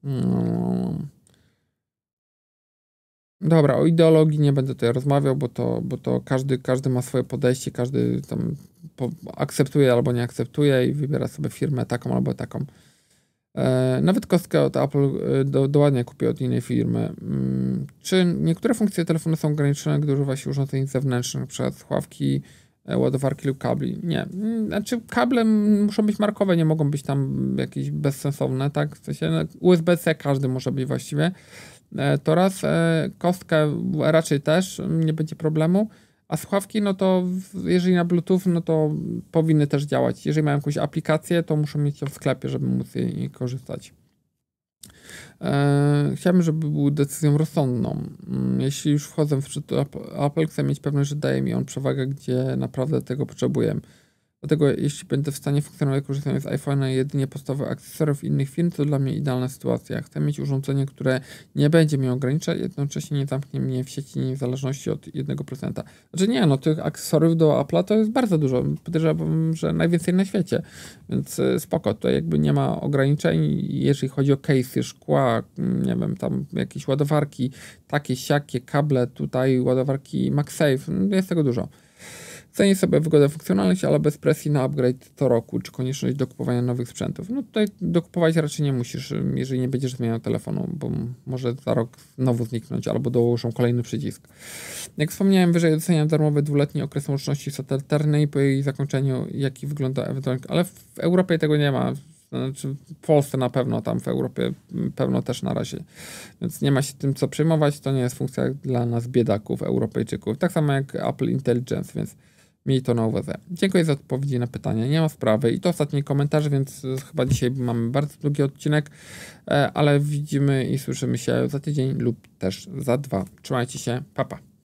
Dobra, o ideologii nie będę tutaj rozmawiał, bo to każdy ma swoje podejście, każdy tam akceptuje albo nie akceptuje i wybiera sobie firmę taką albo taką. Nawet kostkę od Apple doładnie kupię od innej firmy. Czy niektóre funkcje telefonu są ograniczone, gdy używa się urządzeń zewnętrznych, np. słuchawki, ładowarki lub kabli? Nie. Znaczy kable muszą być markowe, nie mogą być tam jakieś bezsensowne, tak? W sensie USB-C każdy może być właściwie. To raz, kostkę raczej też nie będzie problemu, a słuchawki, no to jeżeli na Bluetooth, no to powinny też działać. Jeżeli mają jakąś aplikację, to muszą mieć ją w sklepie, żeby móc jej korzystać. Chciałbym, żeby był decyzją rozsądną. Jeśli już wchodzę w szczyt Apple, chcę mieć pewność, że daje mi on przewagę, gdzie naprawdę tego potrzebuję. Dlatego jeśli będę w stanie funkcjonować korzystając z iPhone'a jedynie podstawowych akcesoriów innych firm, to dla mnie idealna sytuacja. Chcę mieć urządzenie, które nie będzie mnie ograniczać, jednocześnie nie zamknie mnie w sieci niezależności od 1%. Znaczy nie, no tych akcesoriów do Apple'a to jest bardzo dużo. Podejrzewam, że najwięcej na świecie. Więc spoko, to jakby nie ma ograniczeń, jeżeli chodzi o case'y, szkła, nie wiem, tam jakieś ładowarki, takie, siakie, kable, tutaj ładowarki MagSafe, jest tego dużo. Cenię sobie wygodę, funkcjonalność, ale bez presji na upgrade co roku, czy konieczność dokupowania nowych sprzętów. No tutaj dokupować raczej nie musisz, jeżeli nie będziesz zmieniał telefonu, bo może za rok znowu zniknąć, albo dołożą kolejny przycisk. Jak wspomniałem wyżej, doceniam darmowy 2-letni okres łączności satelitarnej po jej zakończeniu, jaki wygląda ewentualnie, ale w Europie tego nie ma. Znaczy w Polsce na pewno, tam w Europie pewno też na razie. Więc nie ma się tym co przejmować, to nie jest funkcja dla nas biedaków, Europejczyków. Tak samo jak Apple Intelligence, więc miej to na uwadze. Dziękuję za odpowiedzi na pytania, nie ma sprawy. I to ostatni komentarz, więc chyba dzisiaj mamy bardzo długi odcinek, ale widzimy i słyszymy się za tydzień lub też za 2. Trzymajcie się, pa pa.